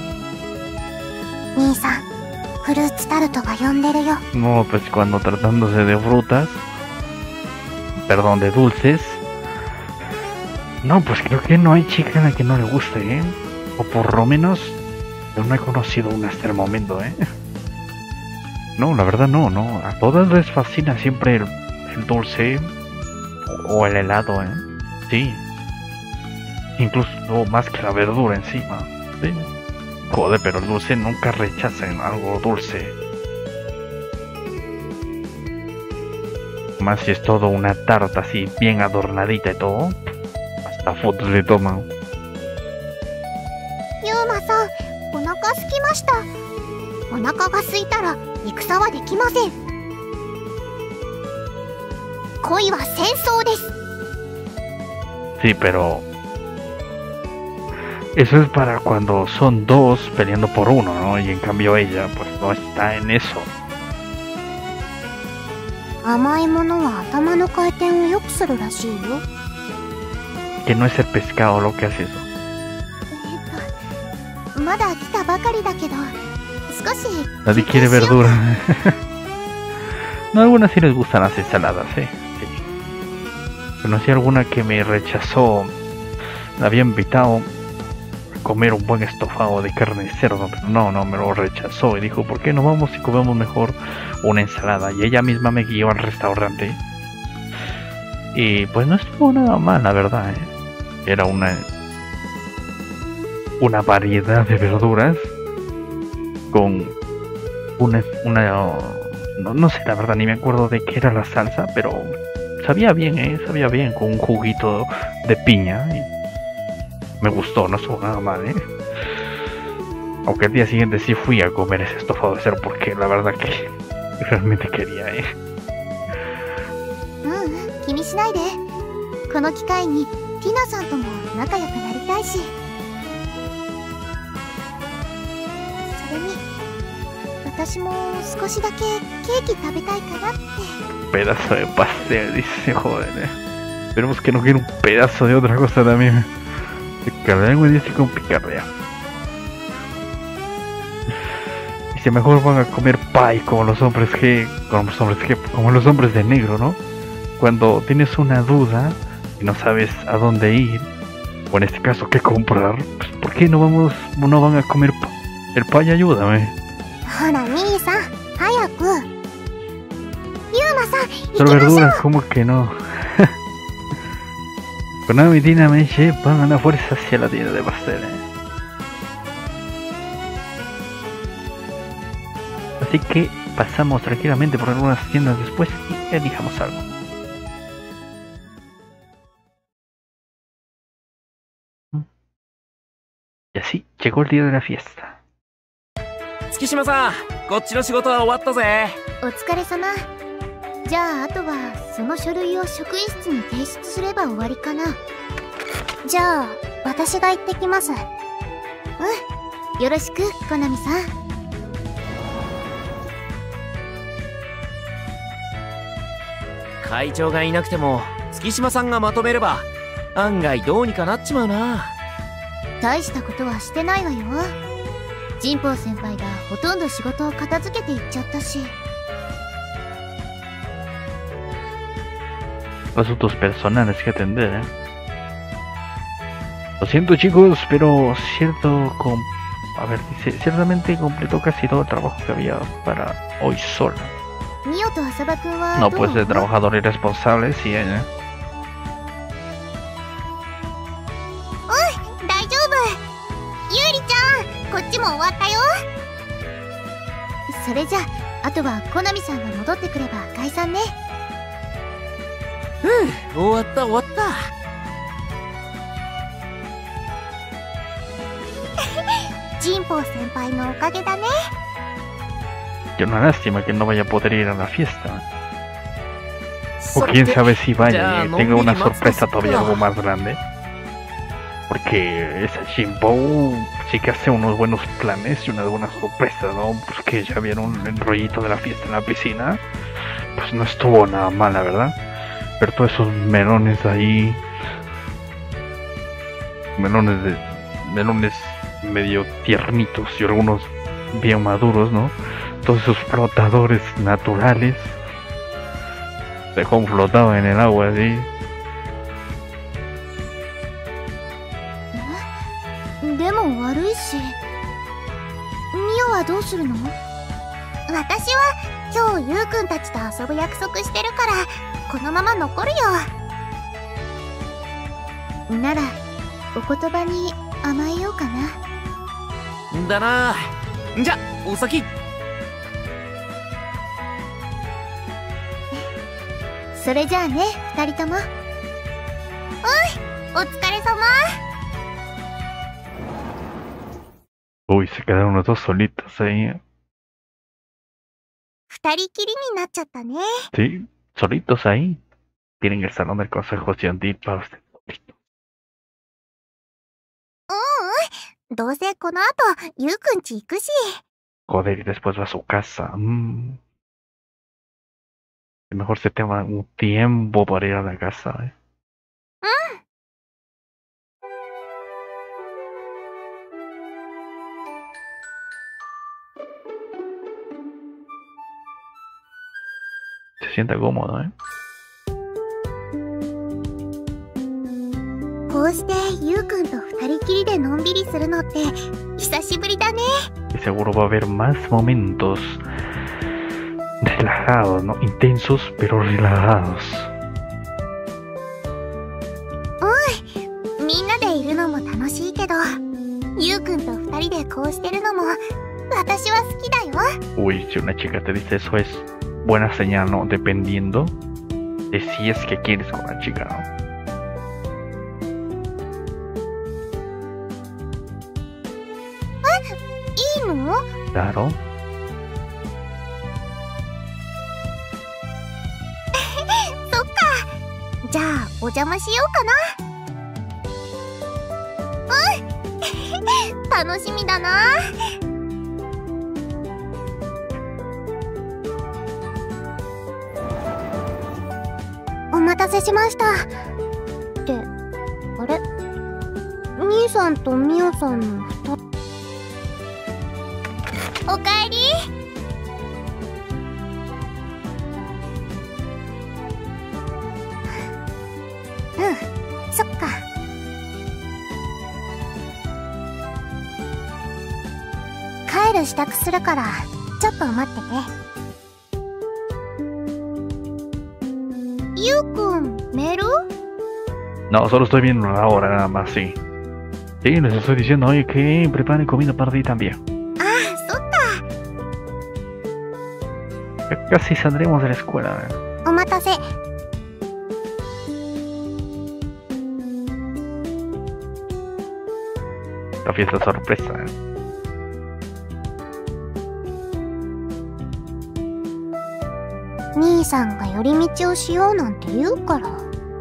S2: 兄さん、フルーツタルトが呼んでるよ。
S1: No, pues cuando tratándose de frutas, perdón, de dulces. No, pues creo que no hay chica a la que no le guste, ¿eh? O por lo menos, yo no he conocido una hasta el momento, ¿eh? No, la verdad no. A todas les fascina siempre el dulce o el helado, ¿eh? Sí. Incluso más que la verdura encima, ¿sí? Joder, pero el dulce nunca rechazan algo dulce. Más si es todo una tarta así bien adornadita y todo. Hasta fotos le toman.
S2: ユーマさん、お腹空きました。お腹が空いたら戦はできません。恋は戦争です。
S1: Sí, pero... eso es para cuando son dos peleando por uno, ¿no? Y en cambio ella, pues no está en eso.
S2: 甘いものは頭の回転を良くするらしいよ。
S1: Que no es el pescado lo que hace eso.
S2: まだ来たばかりだけど、少し。
S1: Nadie quiere verdura. No, algunas sí les gustan las ensaladas, sí. Conocí alguna que me rechazó. La había invitado a comer un buen estofado de carne de cerdo, pero no me lo rechazó y dijo, ¿por qué no vamos y comemos mejor una ensalada? Y ella misma me guió al restaurante. Y pues no estuvo nada mal, la verdad, Era una variedad de verduras con no sé la verdad, ni me acuerdo de qué era la salsa, pero sabía bien, sabía bien, con un juguito de piña y me gustó, no estuvo nada mal, aunque el día siguiente sí fui a comer ese estofado de cerdo porque la verdad que realmente quería,
S2: 気にしないで。この機会にティナさんとも仲良くなりたいし。それに私も少しだけケーキ食べたいかなって。
S1: Pedazo de pastel, dice, joder, Esperemos que no quiera un pedazo de otra cosa también. Picardea, güey, dice con picardea. Dice, mejor van a comer pie como los hombres de negro, ¿no? Cuando tienes una duda y no sabes a dónde ir, o en este caso qué comprar, pues ¿por qué no van a comer el pie? Ayúdame. Pero verduras, ¿cómo que no? Konami y Tina me llevan a la fuerza hacia la tienda de pasteles. Así que pasamos tranquilamente por algunas tiendas después y elijamos algo. Y así llegó el día de la fiesta.
S3: Tsukishima-san, こっちの仕事は終わったぜ。
S2: お疲れ様。じゃああとはその書類を職員室に提出すれば終わりかな。じゃあ私が行ってきます。よろしく、コナミさん。
S3: 会長がいなくても月島さんがまとめれば案外どうにかなっちまうな。
S2: 大したことはしてないわよ。神保先輩がほとんど仕事を片付けていっちゃったし。
S1: Asuntos personales que atender, Lo siento, chicos, pero ciertamente completó casi todo el trabajo que había para hoy sola. No puede ser trabajador irresponsable, sí,
S2: 大丈夫。ゆうりちゃん、こっちも終わったよ。それじゃあとはコナミさんが戻ってくれば解散ね。
S3: 終わった終わった。
S2: 神保先輩のおかげだね。
S1: Que una lástima que no vaya a poder ir a la fiesta. O quién sabe si vaya y tenga una sorpresa todavía algo más grande. Porque esa Jinpo sí que hace unos buenos planes y unas buenas sorpresas, ¿no? Pues que ya vieron el rollito de la fiesta en la piscina. Pues no estuvo nada mal, la verdad. Pero todos esos melones ahí. Melones medio tiernitos y algunos bien maduros, ¿no? Todos esos flotadores naturales. Dejó flotado en el agua así.
S2: でも悪いし。ミオはどうするの？私は今日ユウくんたちと遊ぶ約束してるからこのまま残るよ。ならお言葉に甘えようかな。
S3: だな。じゃお先。
S2: それじゃあね、二人とも。お疲れ様。
S1: Uy, se quedaron los dos solitos ahí.
S2: 二人きりになっちゃったね。
S1: Sí, solitos ahí. Tienen el salón del consejo estudiantil para ustedes.
S2: どうせこの後ユウくんち行くし。
S1: Joder, y después va a su casa. Mejor se toma un tiempo para ir a la casa, ¿eh? Se sienta cómodo, ¿eh?
S2: こうしてゆうくんと二人きりでのんびりするのって久しぶりだね。
S1: Y seguro va a haber más momentos relajados, ¿no? Intensos, pero relajados.
S2: みんなでいるのも楽しいけど、ゆうくんと二人でこうしてるのも私は好きだよ。
S1: Uy, si una chica te dice eso es buena señal, ¿no? Dependiendo de si es que quieres con la chica, ¿no?
S2: いいの？
S1: Claro.
S2: そっか。じゃあお邪魔しようかな。楽しみだな。お待たせしました。ってあれ、兄さんとミオさんの2人。おかえり。そっか。帰る支度するからちょっと待ってて。ゆうくん、メール？
S1: No, solo estoy viendo la hora nada más, sí. Sí, les estoy diciendo, oye, que preparen comida para ti también.
S2: ああ、そっか。
S1: Ya casi saldremos de la escuela, ¿eh?
S2: お待たせ。
S1: La fiesta sorpresa, ¿eh?
S2: 兄さんが寄り道をしようなんて言うから。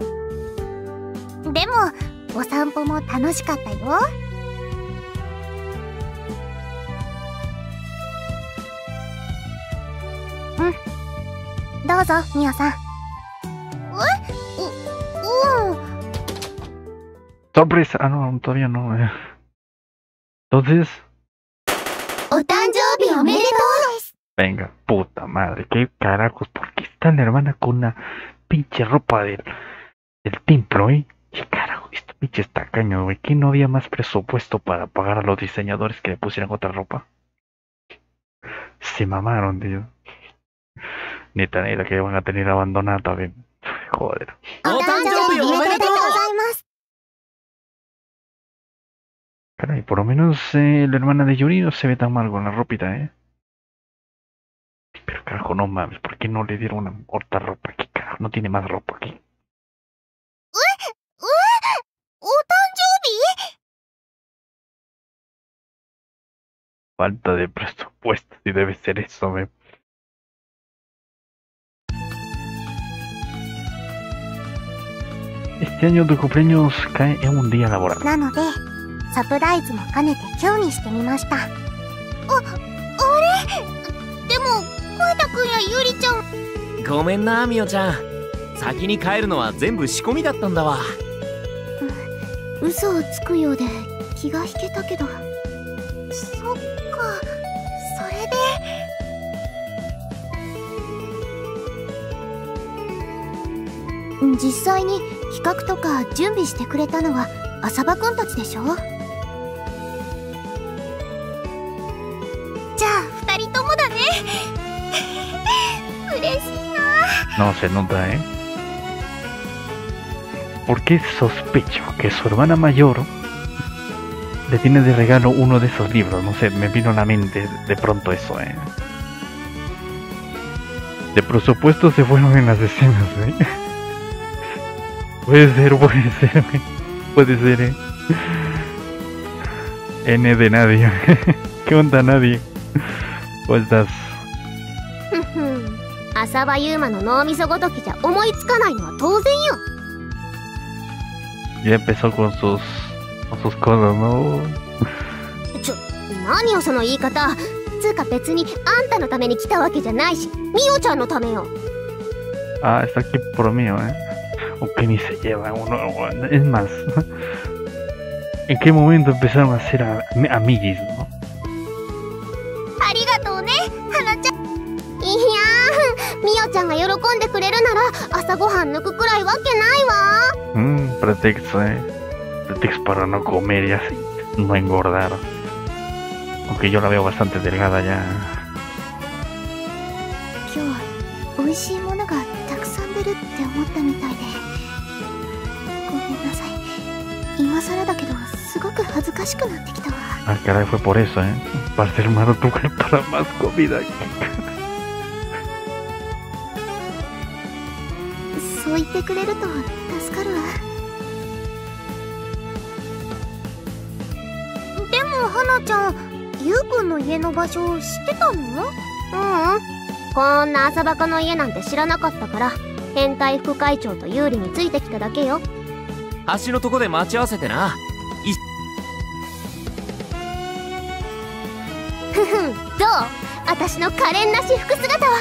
S2: でもお散歩も楽しかったよ。うん、どうぞミオさん。
S1: Sorpresa, ah no, todavía no, ¿eh? Entonces,
S2: お誕生日おめでとう。
S1: venga, puta madre, qué carajos, ¿por qué está la hermana con una pinche ropa del templo, eh? ¿Qué carajo? Esto pinche tacaño, güey, ¿qué no había más presupuesto para pagar a los diseñadores que le pusieran otra ropa? Se mamaron, tío. Neta, que van a tener abandonada también. Joder.
S2: お誕生日おめでとうございます。
S1: Caray, por lo menos la hermana de Yuri no se ve tan mal con la ropita, ¿eh? Pero carajo, no mames, ¿por qué no le dieron una otra ropa? ¿Qué carajo? No tiene más ropa aquí.
S2: お誕生日？
S1: Falta de presupuesto, y debe ser eso, ¿eh? Este año tu cumpleaños cae en un día laboral.
S2: なのでサプライズも兼ねて今日にしてみました。あれ？でも声太くんやゆりちゃん。
S3: ごめんなみおちゃん、先に帰るのは全部仕込みだったんだわ。
S2: 嘘をつくようで気が引けたけど。そっか、それで。実際に企画とか準備してくれたのは浅葉くんたちでしょ。じゃあ2人ともだね。嬉しいな。
S1: No se nota, ¿eh? Porque sospecho que su hermana mayor le tiene de regalo uno de esos libros. No sé, me vino a la mente de pronto eso, ¿eh? De presupuesto se fueron en las escenas, ¿eh? Puede ser, ¿eh? Puede ser, ¿eh? N de nadie. ¿Qué onda, nadie? ¿Cómo estás?
S2: 浅葉ユーマの脳みそごときじゃ思いつかないのは当然よ。
S1: Ya empezó con sus cosas, ¿no?
S2: 何よその言い方。つうか別にあんたのために来たわけじゃないし、ミオちゃんのためよ。
S1: Ah, está aquí por mí, O que ni se lleva uno. Es más, ¿en qué momento empezaron a ser amiguis, no?
S2: ありがとうね、花ちゃん。いやー、みおちゃんが喜んでくれるなら朝ごはん抜くくらいわけないわ。
S1: Pretexto, Pretexto para no comer y así, no engordar. Aunque yo la veo bastante delgada ya.
S2: 今日美味しいものがたくさん出るって思ったみたいで、ごめんなさい。今更だけどすごく恥ずかしくなってきたわ。
S1: Ah, caray, fue por eso, Para ser malo tuve para más comida.
S2: そう言ってくれると助かるわ。でも花ちゃん、ゆうくんの家の場所知ってたの？こんな浅バカの家なんて知らなかったから、変態副会長と有利についてきただけよ。
S3: 橋のとこで待ち合わせてな。
S2: ふふん、どう？私の可憐な私服姿は。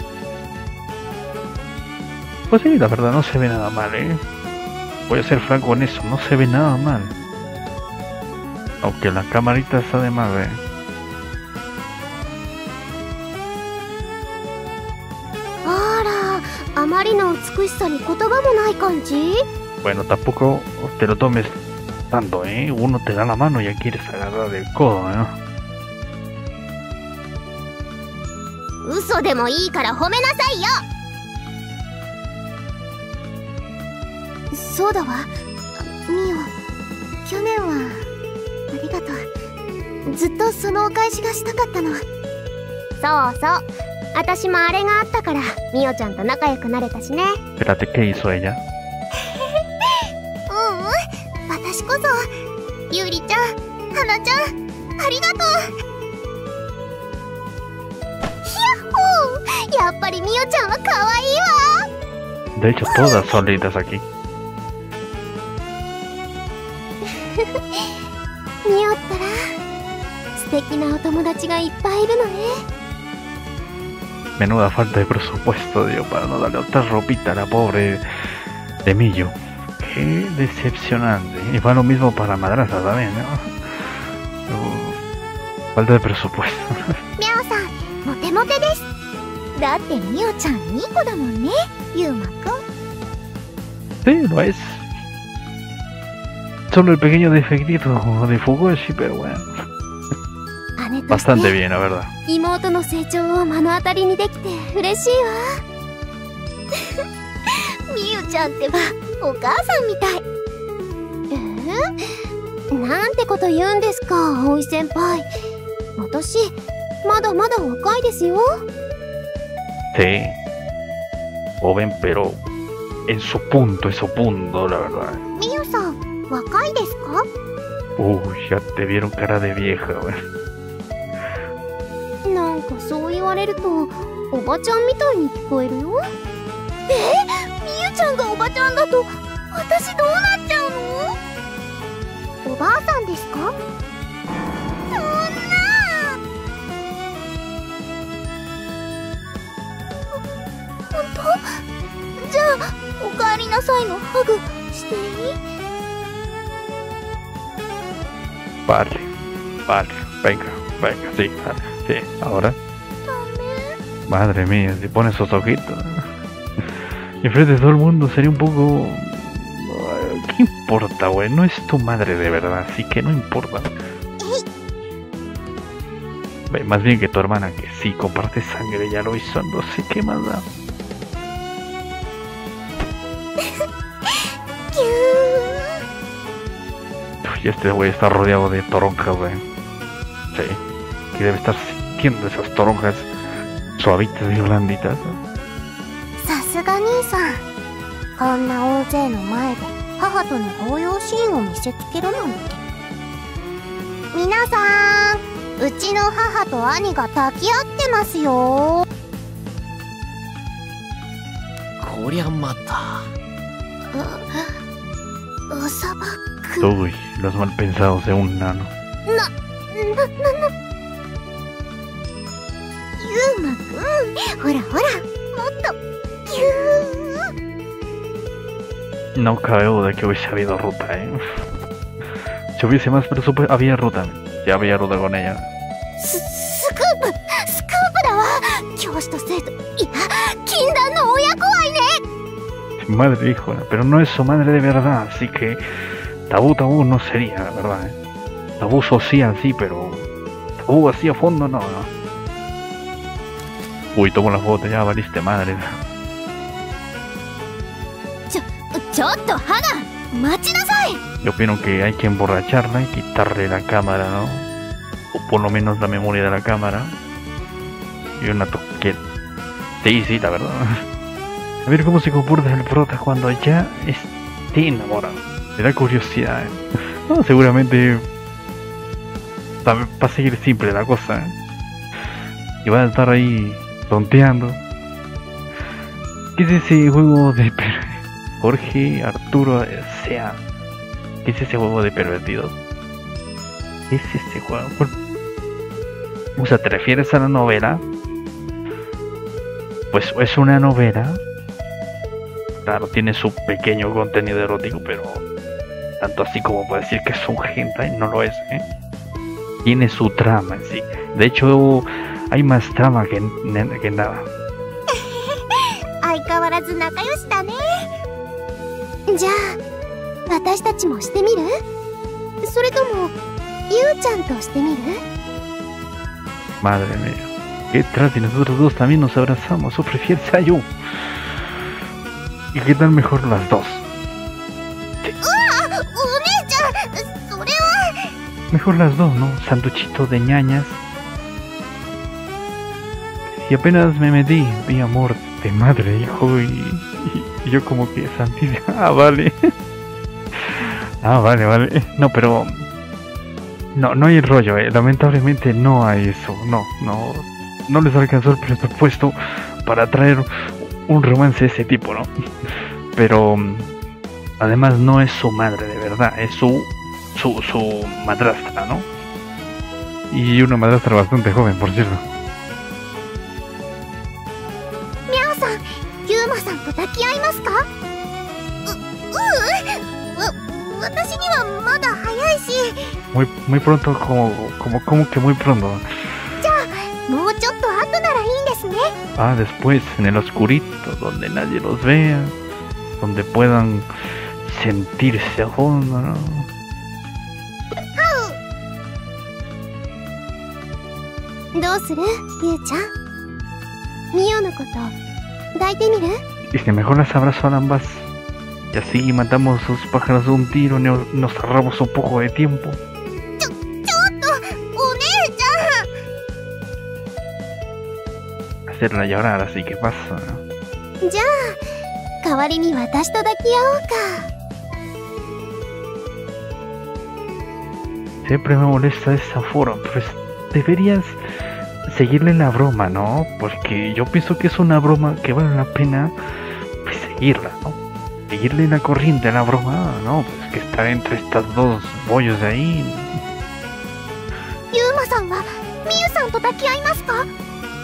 S1: Pues sí, la verdad no se ve nada mal, Voy a ser franco con eso, no se ve nada mal. Aunque la camarita está de más,
S2: あら、あまりの美しさに言葉もない感じ？
S1: Bueno, tampoco te lo tomes tanto, Uno te da la mano y ya quieres agarrar el codo,
S2: 嘘でもいいから褒めなさいよ。そうだわ、ミオ、去年はありがとう。ずっとそのお返しがしたかったの。そうそう、私もあれがあったからミオちゃんと仲良くなれたしね。
S1: Espérate, ¿qué hizo ella?
S2: 私こそ、ゆりちゃん、花ちゃん、ありがとう。やっぱりミオちゃんは可愛いわ。
S1: De hecho, todas son lindas aquí.
S2: ミオったら素敵なお友達がいっぱいいるのね。
S1: Menuda falta de presupuesto, Dios, para no darle otra ropita a la pobre de Millo. Qué decepcionante. Y va lo mismo para Madraza también, Falta de presupuesto.
S2: ミオさん、モテモテです。だってミオちゃんいい子だもんね、ユウマくん。
S1: Sí, lo es. Solo el pequeño defectito de Fugoshi, pero bueno. Bastante bien, la verdad.
S2: 妹の成長を目の当たりにできて嬉しいわ。ミオちゃんってばお母さんみたい。なんてこと言うんですか、葵先輩。私まだまだ若いですよ。
S1: Sí, joven, pero en su punto, la verdad.
S2: ミオさん、若いですか？
S1: Uy, ya te vieron cara de vieja, güey.
S2: なんかそう言われるとおばちゃんみたいに聞こえるよ。ミオちゃんがおばちゃんだと私どうなっちゃうの？おばあさんですか？そんな。本当？じゃあおかえりなさいのハグしていい？
S1: Vale, venga, sí, vale, sí, ahora. Madre mía, si pones esos ojitos enfrente de todo el mundo sería un poco... ¿Qué importa, güey? No es tu madre de verdad, así que no importa. Más bien que tu hermana, que sí comparte sangre, ya lo hizo, no sé qué más da. Y este güey está rodeado de toronjas, güey. Sí, que debe estar sintiendo esas toronjas suavitas y blanditas.
S2: さすが兄さん、こんな大勢の前で母との抱擁シーンを見せつけるなんて。皆さん、うちの母と兄が抱き合ってますよ。
S3: こりゃまた。
S2: おさばく。
S1: Uy, los mal pensados de un nano.
S2: ユウマくん、ほらほら、もっと
S1: No cabe duda que hubiese habido ruta, Si hubiese más presupuesto, había ruta. Ya había ruta con ella.
S2: スクープだわ。教師と生徒、いや禁断の親子愛ね。
S1: Madre hijo, pero no es su madre de verdad, así que tabú no sería, la verdad. Tabú social sí, pero tabú así a fondo no. Uy, tomo la foto, ya valiste madre.
S2: ちょっと花、待ちなさい。
S1: Yo opino que hay que emborracharla y quitarle la cámara, ¿no? O por lo menos la memoria de la cámara. Y una toque. Sí, la verdad. A ver cómo se comporta el prota cuando ya esté enamorado. Me da curiosidad, No, seguramente va a seguir simple la cosa, Y va a estar ahí tonteando. ¿Qué es ese juego de Jorge Arturo Sea? ¿Qué es ese juego de pervertidos? ¿Qué es ese juego? O sea, ¿te refieres a la novela? Pues es una novela. Claro, tiene su pequeño contenido erótico, pero tanto así como puede decir que es un hentai, no lo es, Tiene su trama en sí. De hecho, hay más trama que nada.
S2: 相変わらず仲良しだね。じゃあ私たちもしてみる？それともゆうちゃんとしてみる？
S1: Madre mía, ¿qué tal si nosotros dos también nos abrazamos? ¿O prefieres a yo? ¿Y qué tal mejor las dos?
S2: お姉ちゃん、それは。
S1: Mejor las dos, ¿no? Sanduchito de ñañas. Y apenas me metí, vi amor de madre, hijo, y yo como que santísima. Vale. Vale. No, pero no hay rollo, lamentablemente no hay eso. No les alcanzó el presupuesto para traer un romance de ese tipo, ¿no? Pero además no es su madre de verdad, es su madrastra, ¿no? Y una madrastra bastante joven, por cierto.
S2: ミャオさん、ユウマさんと抱き合いますか？私にはまだ早いし。
S1: Muy pronto, como que muy pronto.
S2: じゃあもうちょっと後ならいいんですね。
S1: Ah, después, en el oscurito, donde nadie los vea, donde puedan sentirse a fondo, ¿no?
S2: どうする？ゆうちゃん。ミオのこと抱いてみる？
S1: Y si mejor las abrazo a ambas. Y así matamos sus pájaros de un tiro y nos ahorramos un poco de tiempo.
S2: ちょっとお姉ちゃん。
S1: Hacerla llorar, así que pasa, ¿no?
S2: じゃあ代わりに私と抱き合おうか。
S1: Siempre me molesta esa forma, pues deberías seguirle la broma, ¿no? Porque yo pienso que es una broma que vale la pena pues, seguirla, ¿no? Seguirle la corriente a la broma, ¿no? Pues que estar entre estas dos bollos de ahí.
S2: ユウマさんはミユさんと抱き合いますか？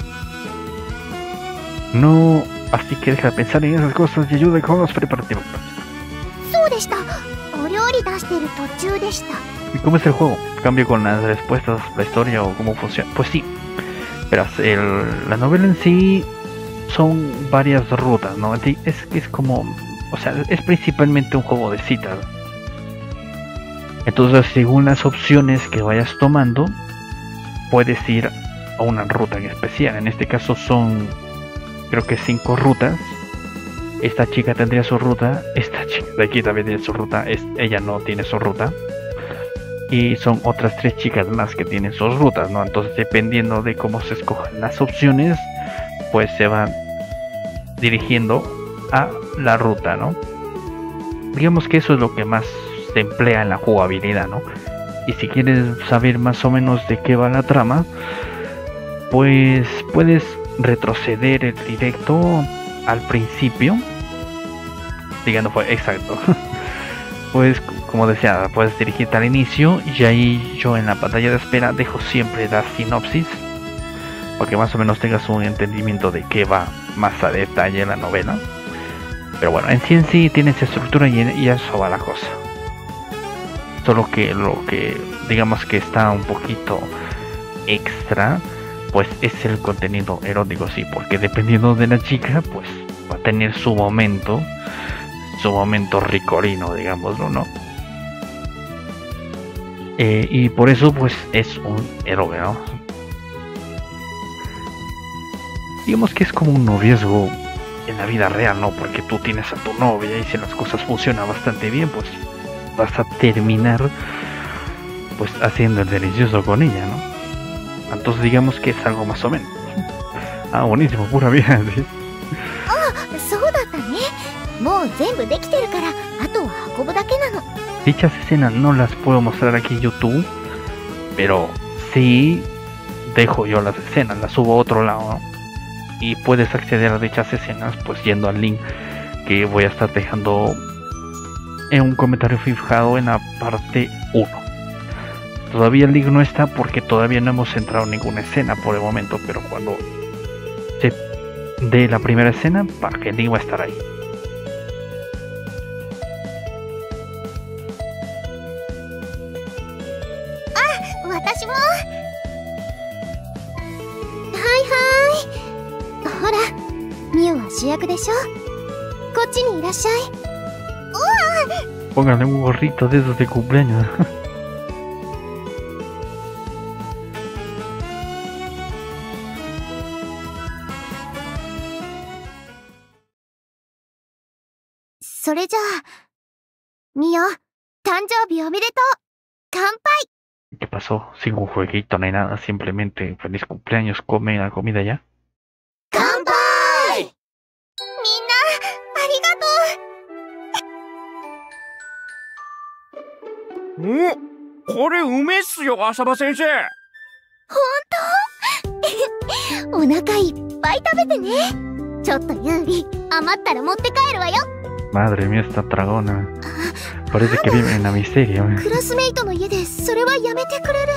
S1: No, así que deja de pensar en esas cosas y ayuda con los preparativos.
S2: そうでした。お料理出してる途中でした。
S1: ¿Y cómo es el juego? ¿Cambio con las respuestas, la historia o cómo funciona? Pues sí. Verás, la novela en sí son varias rutas, ¿no? Es como... O sea, es principalmente un juego de citas. Entonces, según las opciones que vayas tomando, puedes ir a una ruta en especial. En este caso son, creo que 5 rutas. Esta chica tendría su ruta. Esta chica de aquí también tiene su ruta. Ella no tiene su ruta. Y son otras 3 chicas más que tienen sus rutas, ¿no? Entonces, dependiendo de cómo se escojan las opciones, pues se van dirigiendo a la ruta, ¿no? Digamos que eso es lo que más se emplea en la jugabilidad, ¿no? Y si quieres saber más o menos de qué va la trama, pues puedes retroceder el directo al principio. Digamos, fue exacto. Pues, como decía, puedes dirigirte al inicio y ahí yo en la pantalla de espera dejo siempre la sinopsis para que más o menos tengas un entendimiento de qué va más a detalle en la novela. Pero bueno, en sí tiene esa estructura y eso va la cosa. Solo que lo que digamos que está un poquito extra, pues es el contenido erótico, sí, porque dependiendo de la chica, pues va a tener su momento ricorino, digámoslo, ¿no? Y por eso pues es un héroe, ¿no? Digamos que es como un noviazgo en la vida real, ¿no? Porque tú tienes a tu novia y si las cosas funcionan bastante bien, pues vas a terminar pues haciendo el delicioso con ella, ¿no? Entonces digamos que es algo más o menos. Ah, buenísimo, pura vida, ¿sí? Dichas escenas no las puedo mostrar aquí en YouTube, pero sí dejo yo las escenas, las subo a otro lado, ¿no? Y puedes acceder a dichas escenas pues yendo al link que voy a estar dejando en un comentario fijado en la parte 1. Todavía el link no está porque todavía no hemos entrado en ninguna escena por el momento, pero cuando se dé la primera escena, para que el link va a estar ahí. Póngale un gorrito de esos de cumpleaños. ¿Qué pasó? Sin un jueguito ni nada, simplemente feliz cumpleaños, come la comida ya.
S3: ¡Oh! これうめえっすよ、浅葉先生。
S2: お腹いっぱい食べてね。ちょっとユーリ、余ったら持って帰るわよ。
S1: Madre mía, esta dragona. Parece que vive en la miseria.
S2: クラスメイトの家でそれはやめてくれる？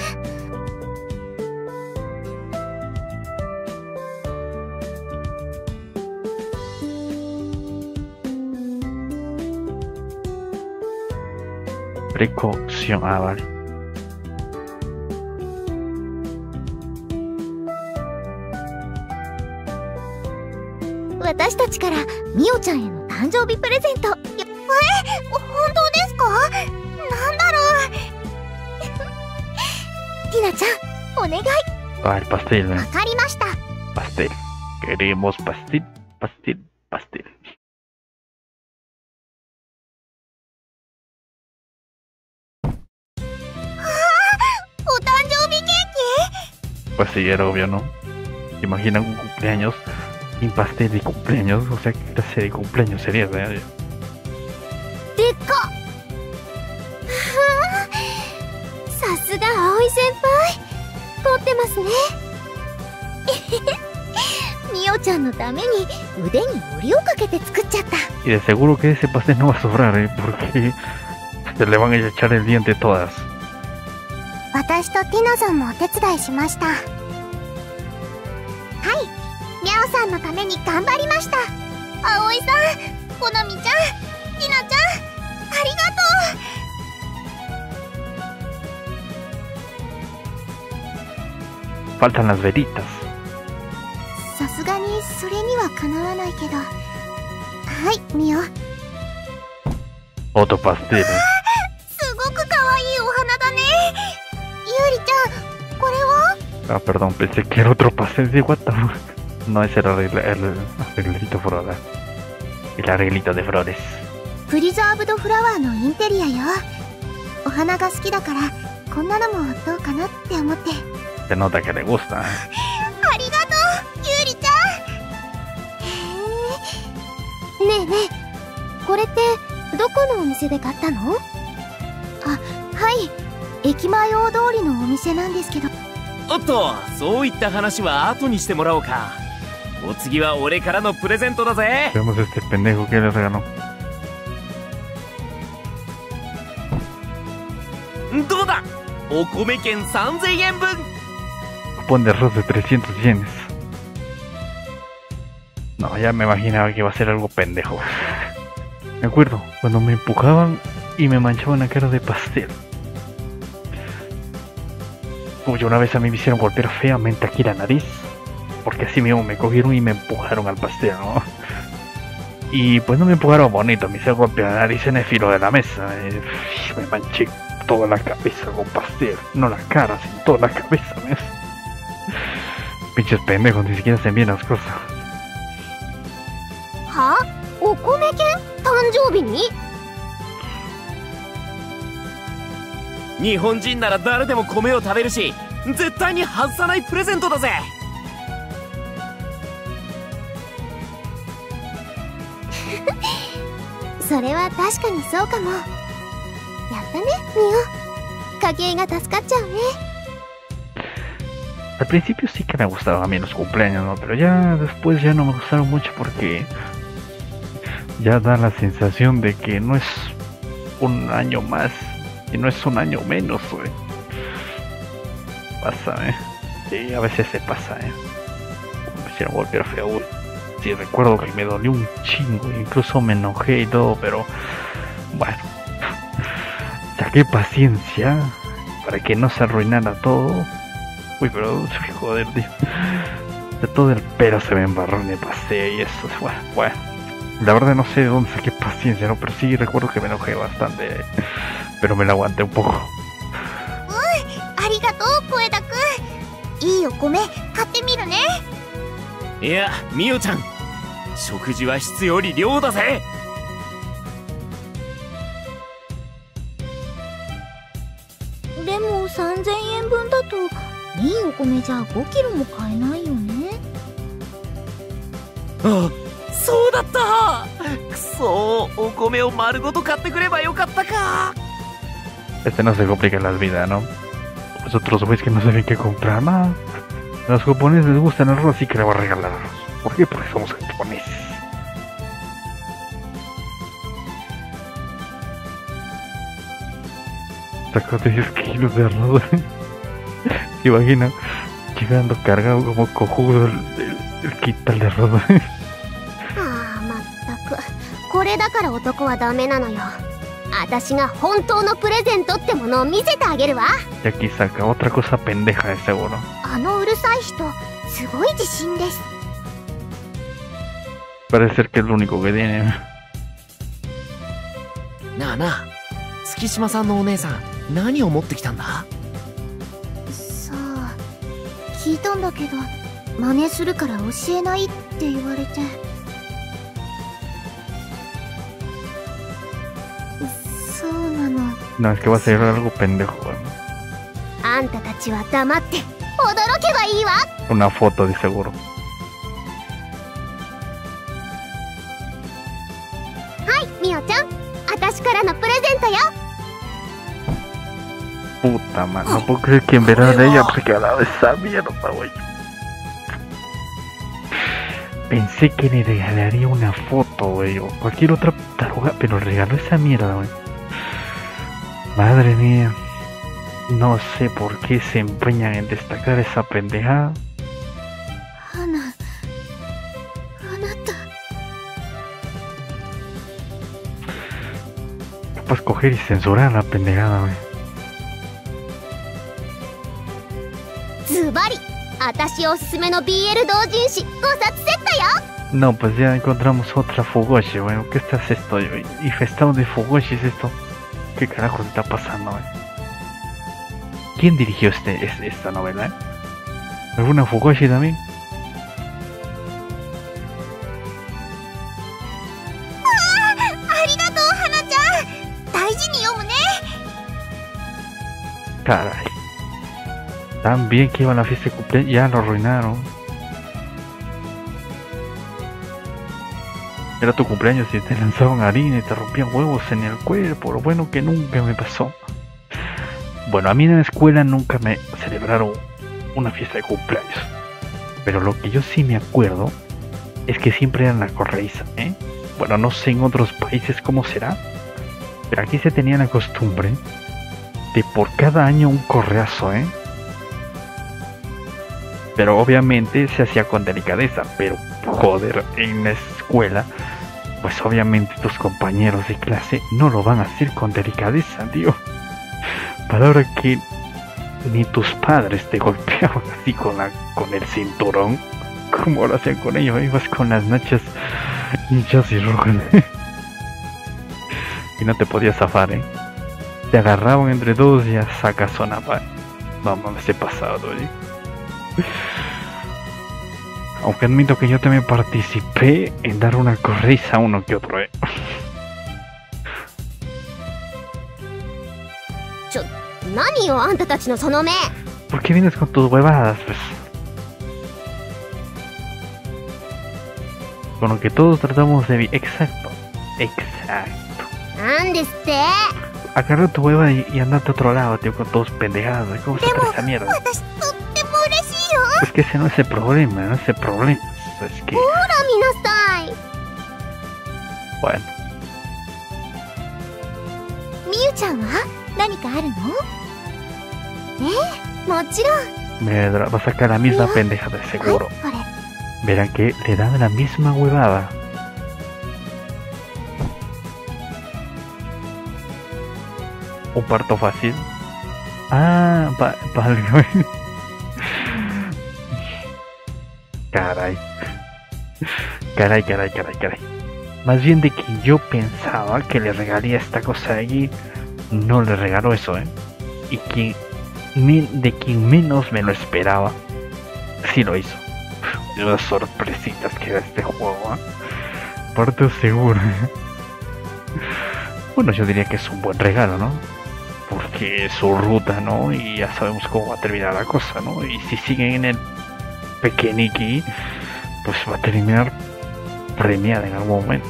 S1: Precaución, ah, vale. Ah, el pastel, ¿eh? Pastel. Queremos pastel, pastel, pastel. Pues sí, era obvio, ¿no? ¿Se imaginan un cumpleaños sin pastel de cumpleaños? O sea, ¿qué clase de cumpleaños sería, ¿verdad? Y de seguro que ese pastel no va a sobrar, ¿eh? Porque se le van a echar el diente todas.
S2: 私とティナさんもお手伝いしました。はい、ミャオさんのために頑張りました。葵さん、ほのみちゃん、ティナちゃん、ありがとう。
S1: Faltan las velitas.
S2: さすがにそれにはかなわないけど。はい、ミオ。
S1: Otro pastel.
S2: すごく可愛いお花だね。
S1: Ah, perdón, pensé que era otro pastel de what the fuck. No, ese era el arreglito floral. El arreglito de flores.
S2: プリザーブドフラワーのインテリアよ。お花が好きだからこんなのもどうかなって思って。
S1: Se nota que le gusta.
S2: ありがとう、ユーリちゃん。ねえねえ、これってどこのお店で買ったの？あ、はい。 駅前大通りのお店なんですけど。
S3: おっと、そういった話は後にしてもらおうか。お次は俺からのプレゼントだぜ。
S1: Vemos este pendejo que le regaló.
S3: どうだ、お米券3000円分。
S1: cupón de arroz de 300 yenes. No, ya me imaginaba que iba a ser algo pendejo. Me acuerdo, cuando me empujaban y me manchaban la cara de pastel. Uy, una vez a mí me hicieron golpear feamente aquí la nariz. Porque así mismo me cogieron y me empujaron al pastel, ¿no? Y pues no me empujaron bonito, me hicieron golpear la nariz en el filo de la mesa. Me manché toda la cabeza con pastel. No la cara, sino toda la cabeza, ¿ves? Pinches pendejos, ni siquiera se envían las cosas.
S2: はあ、お米券誕生日に？
S3: 日本人なら誰でも米を食べるし、絶対に外さないプレゼントだぜ。
S2: それは確かにそうかも。やったね、ミオ。家計が助かっちゃうね。
S1: Al principio sí que me gustaban a mí los cumpleaños, ¿no? Pero ya después ya no me gustaron mucho porque ya da la sensación de que no es un año más y no es un año menos, güey. Pasa, Sí, a veces se pasa, Me hicieron golpear feo, güey. Sí, recuerdo que me dolió un chingo, incluso me enojé y todo, pero bueno. Saqué paciencia para que no se arruinara todo. Uy, pero joder, tío. De todo el pelo se me embarró en el paseo y eso. Bueno. La verdad no sé de dónde saqué paciencia, ¿no? Pero sí recuerdo que me enojé bastante. Pero me la aguanté un poco.
S2: ありがとう、小枝くん。いいお米買ってみるね。
S3: いや、ミオちゃん、食事は質より量だぜ。
S2: でも3000円分だといいお米じゃ5キロも買えないよね。
S3: あ、そうだった。くそー、お米を丸ごと買ってくればよかったか。
S1: Este no se complica las vidas, ¿no? Vosotros veis que no saben qué comprar, ¿no? A los japoneses les gusta el arroz, así que le voy a regalar arroz. ¿Por qué? Porque somos japoneses. Sacó 10 kilos de arroz. ¿Se imagina? Llegando cargado como cojudo el quintal de arroz.
S2: ああ、まったく。これだから男はダメなのよ。私が本当のプレゼントってものを見せてあげるわ。
S1: Y aquí saca otra cosa pendeja de seguro.
S2: あのうるさい人、すごい自信です。
S1: Parece ser que es lo único que tiene.
S3: なあなあ、月島さんのお姉さん、何を持ってきたんだ？
S2: さあ、聞いたんだけど、真似するから教えないって言われて。そうなの。
S1: No, es que va a ser algo pendejo, ¿no?
S2: あんたたちは黙って驚けばいいわ。
S1: Una foto de seguro.
S2: はい、ミオちゃん、私からのプレゼントよ。
S1: Puta madre, no puedo creer que en verdad ella se quedaba esa mierda, güey. Pensé que le regalaría una foto, güey, o cualquier otra taruga, pero regaló esa mierda, güey. Madre mía. No sé por qué se empeñan en destacar esa pendejada.
S2: あなた。
S1: Capaz coger y censurar la pendejada, güey.
S2: ズバリ、私おすすめの BL 同人誌5冊セットよ。
S1: No, pues ya encontramos otra Fugoshi, güey. ¿Qué es esto, güey? Infestado de Fugoshi es esto. ¿Qué carajo está pasando, güey? ¿Quién dirigió esta novela, eh? ¿Alguna Fugoshi también?
S2: ありがとう、花ちゃん。大事に読むね。
S1: Caray. Tan bien que iba a la fiesta de cumpleaños, ya lo arruinaron. Era tu cumpleaños y te lanzaban harina y te rompían huevos en el cuerpo. Lo bueno que nunca me pasó. Bueno, a mí en la escuela nunca me celebraron una fiesta de cumpleaños. Pero lo que yo sí me acuerdo es que siempre era la correiza, ¿eh? Bueno, no sé en otros países cómo será, pero aquí se tenía la costumbre de por cada año un correazo, ¿eh? Pero obviamente se hacía con delicadeza. Pero joder, en la escuela, pues obviamente tus compañeros de clase no lo van a hacer con delicadeza, tío. Palabra que ni tus padres te golpeaban así con el cinturón, como lo hacían con ellos. Ibas con las nachas hinchas y rojas y no te podías zafar, te agarraban entre todos y ya sacas zona pa. No mames, he pasado, Aunque admito que yo también participé en dar una corrisa a uno que otro, ¿Por qué vienes con tus huevadas, pues? Con lo que todos tratamos de vivir. Exacto. Agarra tu hueva y andate a otro lado, tío, con todos pendejados. ¿Cómo se trae esa mierda? Es que ese no es el problema, Es que... Bueno. Me va a sacar la misma pendejada, de seguro. Verán que le dan la misma huevada. Un parto fácil. Ah, vale. Caray. Más bien de que yo pensaba que le regalía esta cosa de allí, no le regaló eso, Y que de quien menos me lo esperaba, sí lo hizo. Las sorpresitas que da este juego, Parte segura. Bueno, yo diría que es un buen regalo, ¿no? Porque es su ruta, ¿no? Y ya sabemos cómo va a terminar la cosa, ¿no? Y si siguen en el Pequeniki, pues va a terminar premiada en algún momento.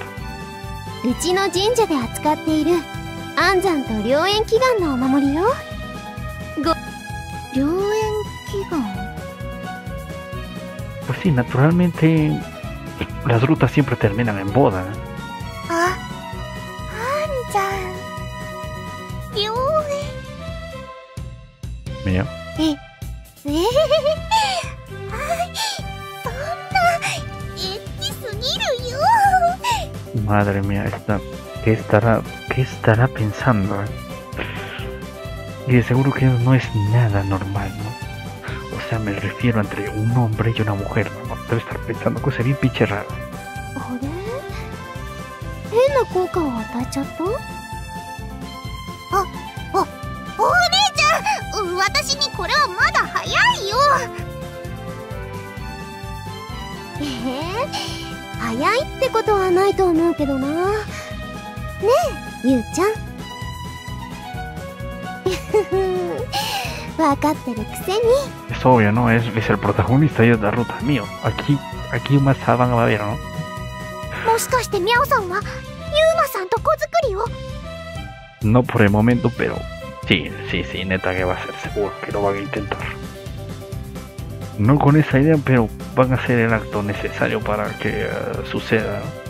S1: Pues sí, naturalmente las rutas siempre terminan en boda. Mira. Madre mía, ¿qué estará pensando? Y de seguro que no es nada normal, ¿no? O sea, me refiero entre un hombre y una mujer, ¿no? Debe estar pensando cosas bien pinche raras. Es obvio, ¿no? Es el protagonista y es la ruta mío. Aquí más van a ver, ¿no? No por el momento, pero sí, neta que va a ser seguro que lo van a intentar. No con esa idea, pero van a hacer el acto necesario para que suceda, ¿no?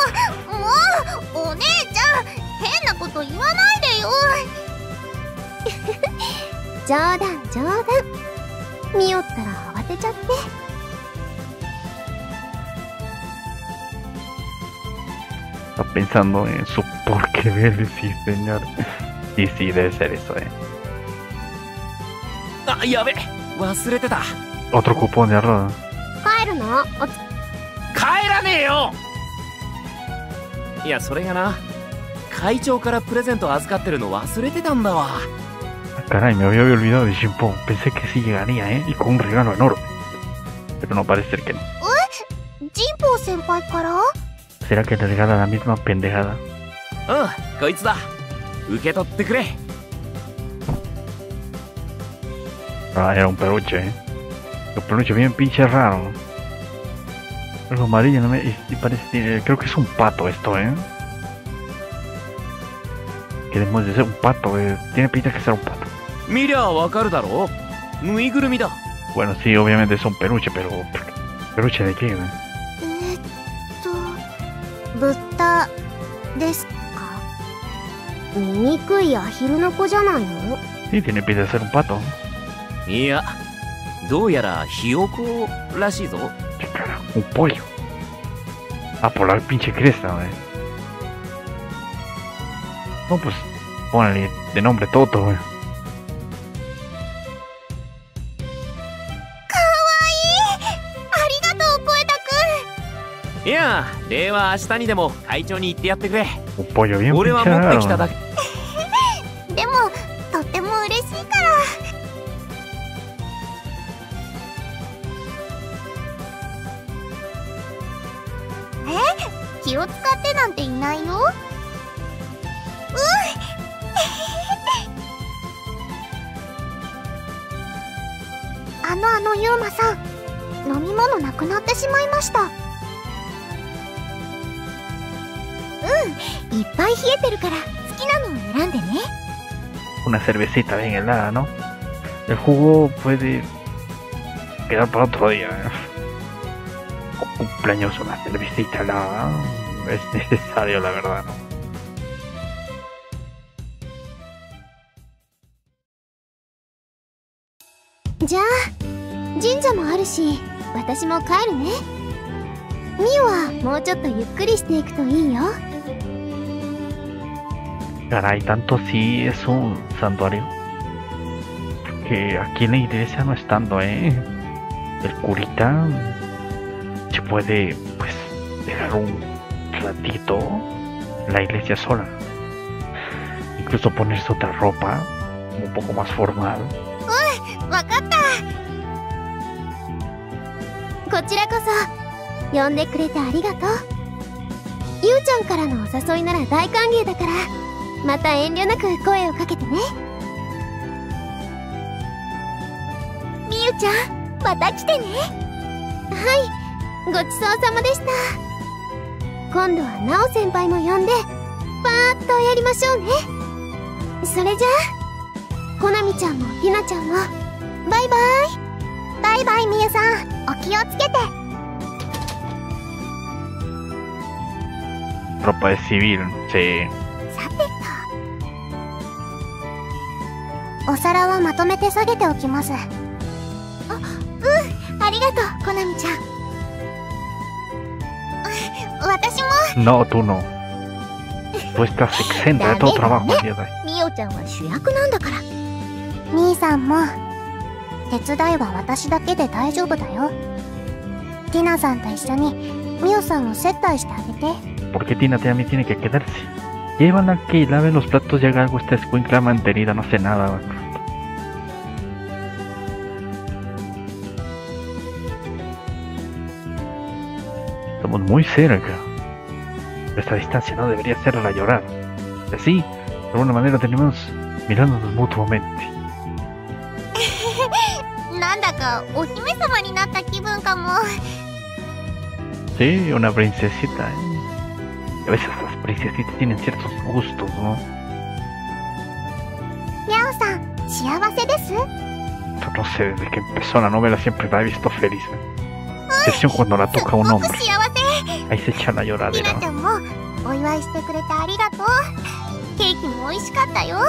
S1: Está pensando en su porquería, sí, señor. Y sí, debe ser eso, Otro cupón de arroz. Caray, me había olvidado de Shinpon. Pensé que sí llegaría, y con un regalo enorme. Pero no parece ser que no. ¿Será que le regala la misma pendejada? Era un peluche, Un peluche bien pinche raro. Algo amarillo, ¿no? Y parece, creo que es un pato esto, Queremos decir un pato, tiene pinta que ser un pato. Bueno, sí, obviamente es un peluche, pero... ¿peluche de qué, Sí, tiene pinta de ser un pato.
S3: どうやらひよこらしいぞ。
S1: ¿Qué carajo? Un pollo. Ah, por la pinche cresta, ¿eh? No, pues, póngale de nombre Toto, güey.
S3: いや、礼は明日にでも会長に言ってやってくれ。
S1: Un pollo bien
S3: 俺は持ってきただ
S1: pinchado.
S3: け。
S2: でもとっても嬉しいから。気を使ってなんていないよ。ユーマさん、飲み物なくなってしまいました。いっぱい冷えてるから好きなのを選んでね。
S1: Una cervecita bien helada, ¿no? El jugo puede quedar para otro día, ¿eh? Cumpleaños, una cervecita helada. Es necesario, la verdad, ¿no?
S2: じゃあ神社もあるし私も帰るね。ミオはもうちょっとゆっくりしていくといいよ。
S1: Caray, tanto sí es un santuario. Que aquí en la iglesia no estando, el curita se puede, pues, dejar un ratito en la iglesia sola. Incluso ponerse otra ropa, un poco más formal.
S2: わかった。こちらこそ呼んでくれてありがとう。ゆうちゃんからのお誘いなら大歓迎だから、また遠慮なく声をかけてね。みゆちゃん、また来てね。はい、ごちそうさまでした。今度はなお先輩も呼んでパーッとやりましょうね。それじゃあコナミちゃんもひなちゃんもバイバイ。バイバイみゆさん、お気をつけて。
S1: Ropa de civil, sí.
S2: さてと、お皿はまとめて下げておきます。ありがとう、コナミちゃん。私も。
S1: No, tú no. Tú estás exenta de todo trabajo, mierda.
S2: みおちゃんは主役なんだから。兄さんも手伝いは私だけで大丈夫だよ。ティナさんと一緒にみおさんを接待してあげて。
S1: ¿Por qué Tina también tiene que quedarse? Llevan a que lave los platos y haga algo esta escuincla mantenida, no hace nada. Estamos muy cerca. Esta distancia no debería hacerla llorar. Y así, de alguna manera tenemos mirándonos mutuamente.
S2: なんだかお姫様になった気分かも。
S1: Sí, una princesita, A veces las princesitas tienen ciertos gustos, ¿no?
S2: にゃおさん、幸せです？
S1: No sé, desde que empezó la novela siempre la he visto feliz. Excepción cuando la toca un hombre.
S2: 幸せ。
S1: Ahí se echan la
S2: ひ
S1: lloradera.
S2: なちゃんもお祝いしてくれてありがとう。ケーキも美味しかったよ。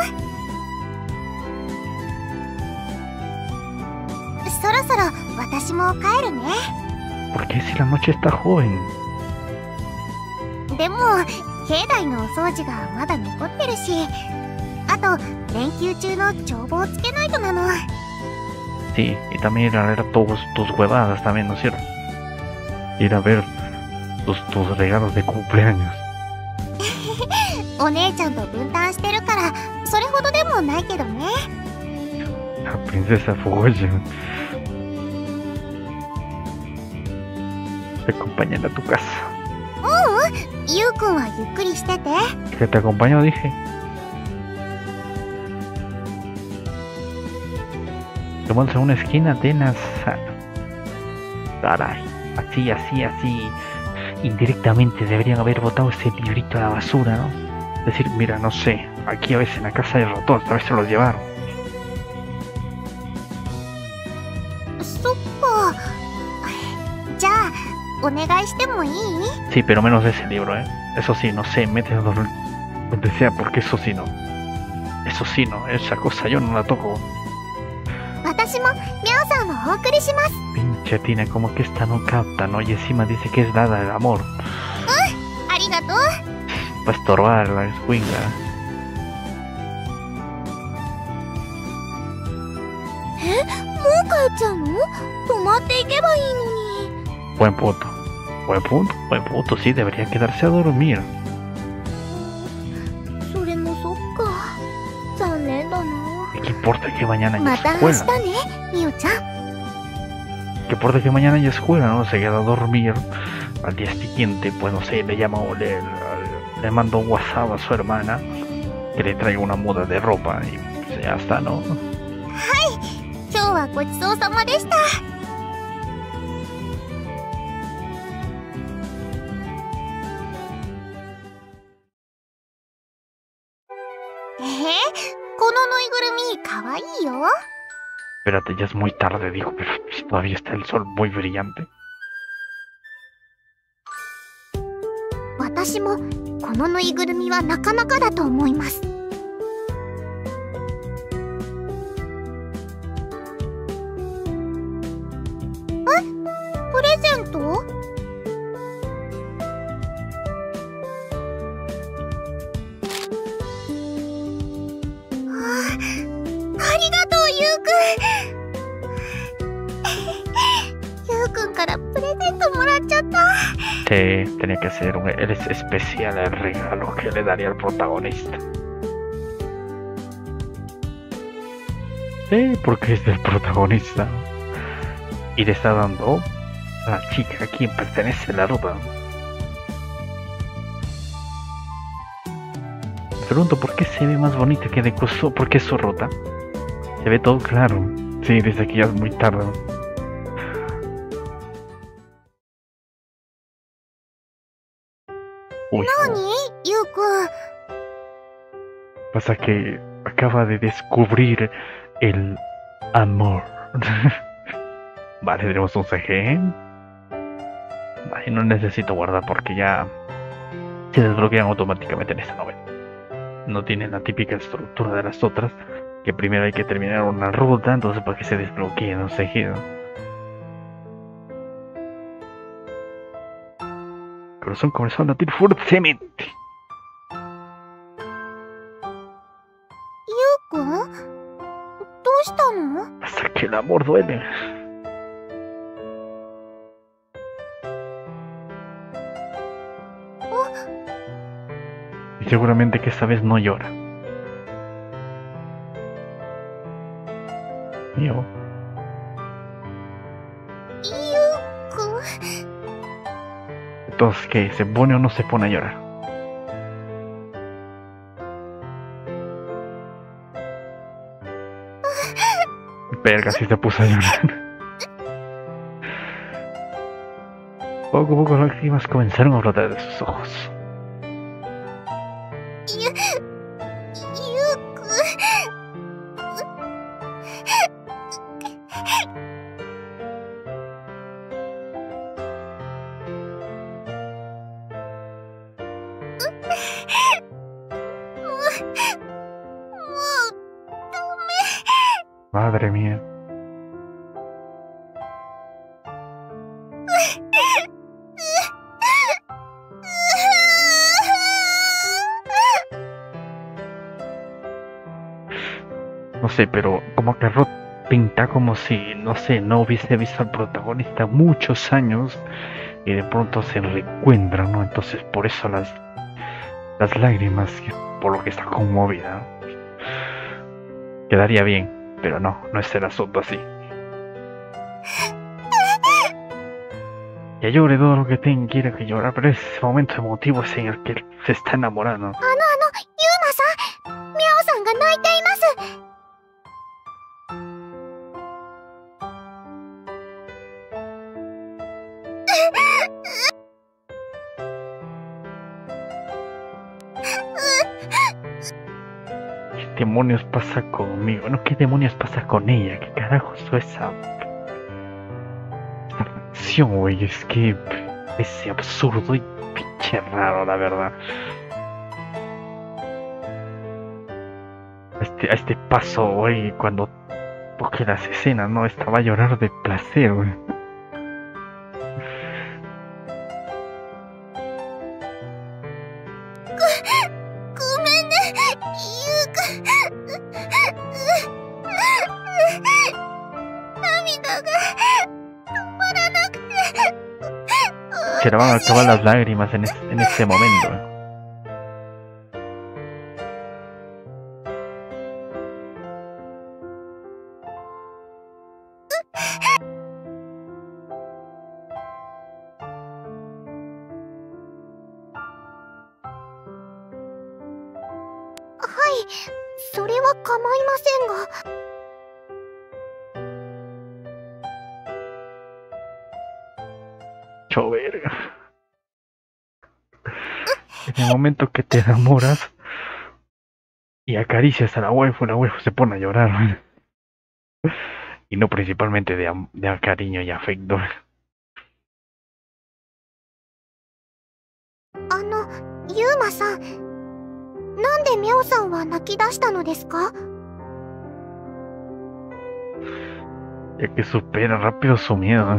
S2: そろそろ私も帰るね。
S1: ¿Por qué si la noche está joven?
S2: でも境内のお掃除がまだ残ってるし、あと連休中の帳簿をつけないとなの。
S1: Sí, y también ir a ver tus huevadas también, ¿no es cierto? Ir a ver tus regalos de cumpleaños.
S2: お姉ちゃんと分担してるからそれほどでもないけどね。
S1: La princesa Fugoya. Te acompañan a tu casa.
S2: ゆうくんはゆっくりしてて。
S1: ¿Que te acompaño? Dije. Tomamos en una esquina, Atenas. Caray. Así. Indirectamente deberían haber botado ese librito a la basura, ¿no? Decir, mira, no sé, aquí a veces en la casa hay ratones, a veces se los llevaron.
S2: そっか。じゃあお願いしてもいい？
S1: Sí, pero menos de ese libro, ¿eh? Eso sí, no sé, mételo donde sea, porque eso sí no. Eso sí no, esa cosa yo no la toco.
S2: 私もミャオさんをお送りします。
S1: Pinche Tina, como que esta no capta, ¿no? Y encima dice que es dada el amor.
S2: ありがとう。
S1: Va a estorbar la swinga.
S2: もう帰っちゃうの？泊まっていけばいいのに。
S1: Buen punto. Buen punto, buen punto. Sí, debería quedarse a dormir.
S2: それもそっか。残念だな。
S1: ¿Qué importa que mañana haya
S2: また明日
S1: escuela?
S2: ね、ミオちゃん。
S1: ¿Qué importa que mañana haya escuela, no? Se queda a dormir. Al día siguiente, pues no sé, le llama o le manda un WhatsApp a su hermana que le traiga una muda de ropa y pues ya está, ¿no?
S2: 今日はごちそうさまでした。このぬいぐるみかわいいよ。
S1: Espérate, ya es muy tarde, digo, pero todavía está el sol muy brillante.
S2: 私もこのぬいぐるみはなかなかだと思います。プレゼント？ありがとう、ゆうくん。ゆうくんからプレゼントもらっちゃった。
S1: Sí, tenía que ser él es especial el regalo que le daría al protagonista. Sí, porque es del protagonista. Y le está dando a la chica a quien pertenece la ropa. Me pregunto por qué se ve más bonita que de coso, por qué es su rota. Se ve todo claro. Sí, desde aquí ya es muy tarde. Uy,
S2: 何？ゆうくん。
S1: pasa que acaba de descubrir el amor. Vale, tenemos un CG. Vale, no necesito guardar porque ya se desbloquean automáticamente en esta novela. No tienen la típica estructura de las otras, que primero hay que terminar una ruta, entonces para que se desbloqueen un CG, ¿no? El corazón comenzó a latir fuertemente.
S2: ゆうくん？どうしたの？
S1: Hasta que el amor duele. Y seguramente que esta vez no llora. Mío.
S2: ゆうくん。
S1: Entonces, ¿qué? ¿Se pone o no se pone a llorar? Verga, si se puso a llorar. Poco a poco las lágrimas comenzaron a brotar de sus ojos.
S2: ゆうくん。
S1: Madre mía. No sé, pero como que Rod pinta como si, no sé, no hubiese visto al protagonista muchos años y de pronto se reencuentran, ¿no? Entonces por eso las lágrimas, por lo que está conmovida. Quedaría bien, pero no es el asunto así. Ya llore todo lo que quiera que llorar, pero ese momento emotivo es en el que se está enamorando.
S2: ゆうまさん、ミャオさんが泣いています。
S1: ¿Qué demonios pasa conmigo? No, ¿qué demonios pasa con ella? ¿Qué carajos es esa reacción, güey? Es que es absurdo y pinche raro, la verdad. A este paso, güey, cuando que las escenas, ¿no? Estaba a llorar de placer, güey. Se le van a acabar las lágrimas en este momento. Verga. En el momento que te enamoras y acaricias a la waifu se pone a llorar. Y no principalmente de cariño y afecto.
S2: Yuma-san, ¿nande Miao-san wa nakidashita no desu ka?
S1: Ya que supera rápido su miedo.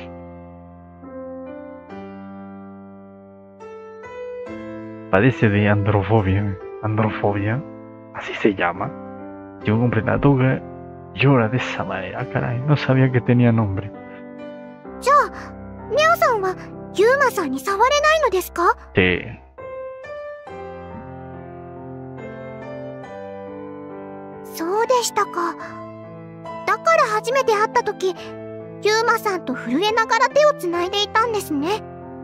S1: Padece de androfobia, así se llama. Si un hombre natural llora de esa manera, caray, no sabía que tenía nombre.
S2: ¿Ya, Miao-san wa Yuma-san ni sawarenai no desu ka?
S1: Sí.
S2: Sou deshita ka. Dakara hajimete atta toki, Yuma-san to furue nagara te o tsunaide itan desu ne.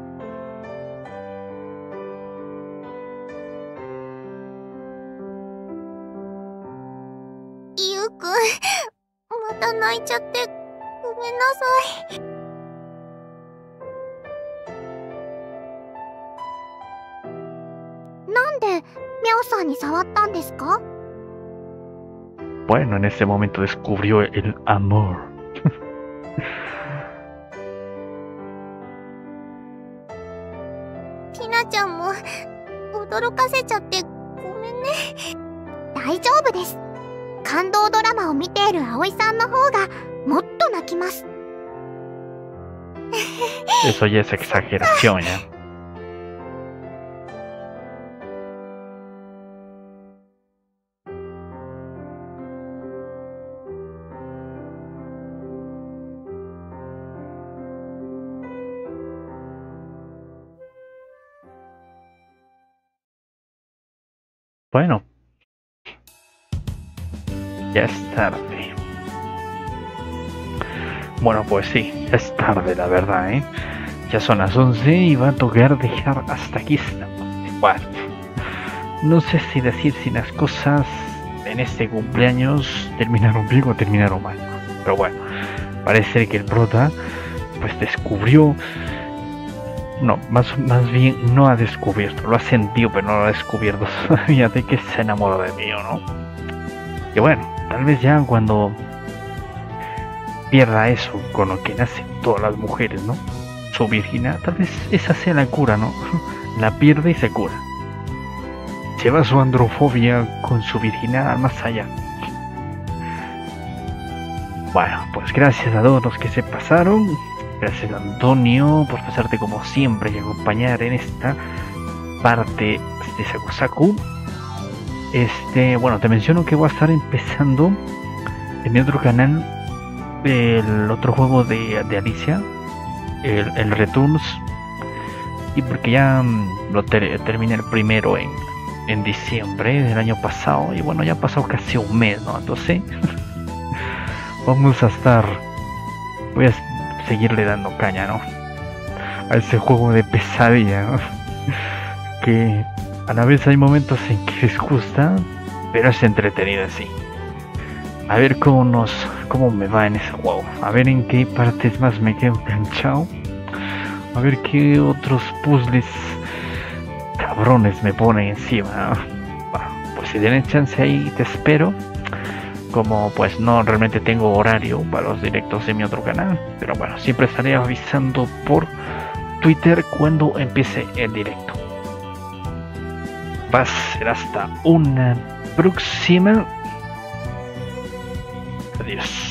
S1: Bueno, en ese momento descubrió el amor.
S2: Tina-chan mo odorokasechate gomen ne. Daijoubu desu. Kandou drama o mite iru Aoi-san no hou ga motto nakimasu.
S1: Eso ya es exageración, ya. Bueno, ya es tarde. Bueno, pues sí, es tarde, la verdad, ¿eh? Ya son las 11 y va a tocar dejar hasta aquí. Bueno, no sé si decir si las cosas en este cumpleaños terminaron bien o terminaron mal. Pero bueno, parece que el prota pues descubrió... No, más bien no ha descubierto, lo ha sentido pero no lo ha descubierto todavía de que se enamoró de mí, ¿o no? Que bueno, tal vez ya cuando pierda eso con lo que nacen todas las mujeres, ¿no? Su virginidad, tal vez esa sea la cura, ¿no? La pierde y se cura. Lleva su androfobia con su virginidad al más allá. Bueno, pues gracias a todos los que se pasaron. Gracias Antonio por pasarte como siempre y acompañar en esta parte de Sakusaku. Bueno, te menciono que voy a estar empezando en mi otro canal el otro juego de Alicia, el Returns, y porque ya lo terminé el primero en diciembre del año pasado, y bueno, ya ha pasado casi un mes, ¿no? Entonces vamos a voy a seguirle dando caña, ¿no? A ese juego de pesadilla, ¿no? Que a la vez hay momentos en que les gusta, pero es entretenido así. A ver cómo me va en ese juego. A ver en qué partes más me quedo enganchado. A ver qué otros puzzles cabrones me ponen encima, ¿no? Bueno, pues si tienen chance ahí te espero. Como pues no realmente tengo horario para los directos de mi otro canal, pero bueno, siempre estaré avisando por Twitter cuando empiece el directo. Va a ser hasta una próxima. Adiós.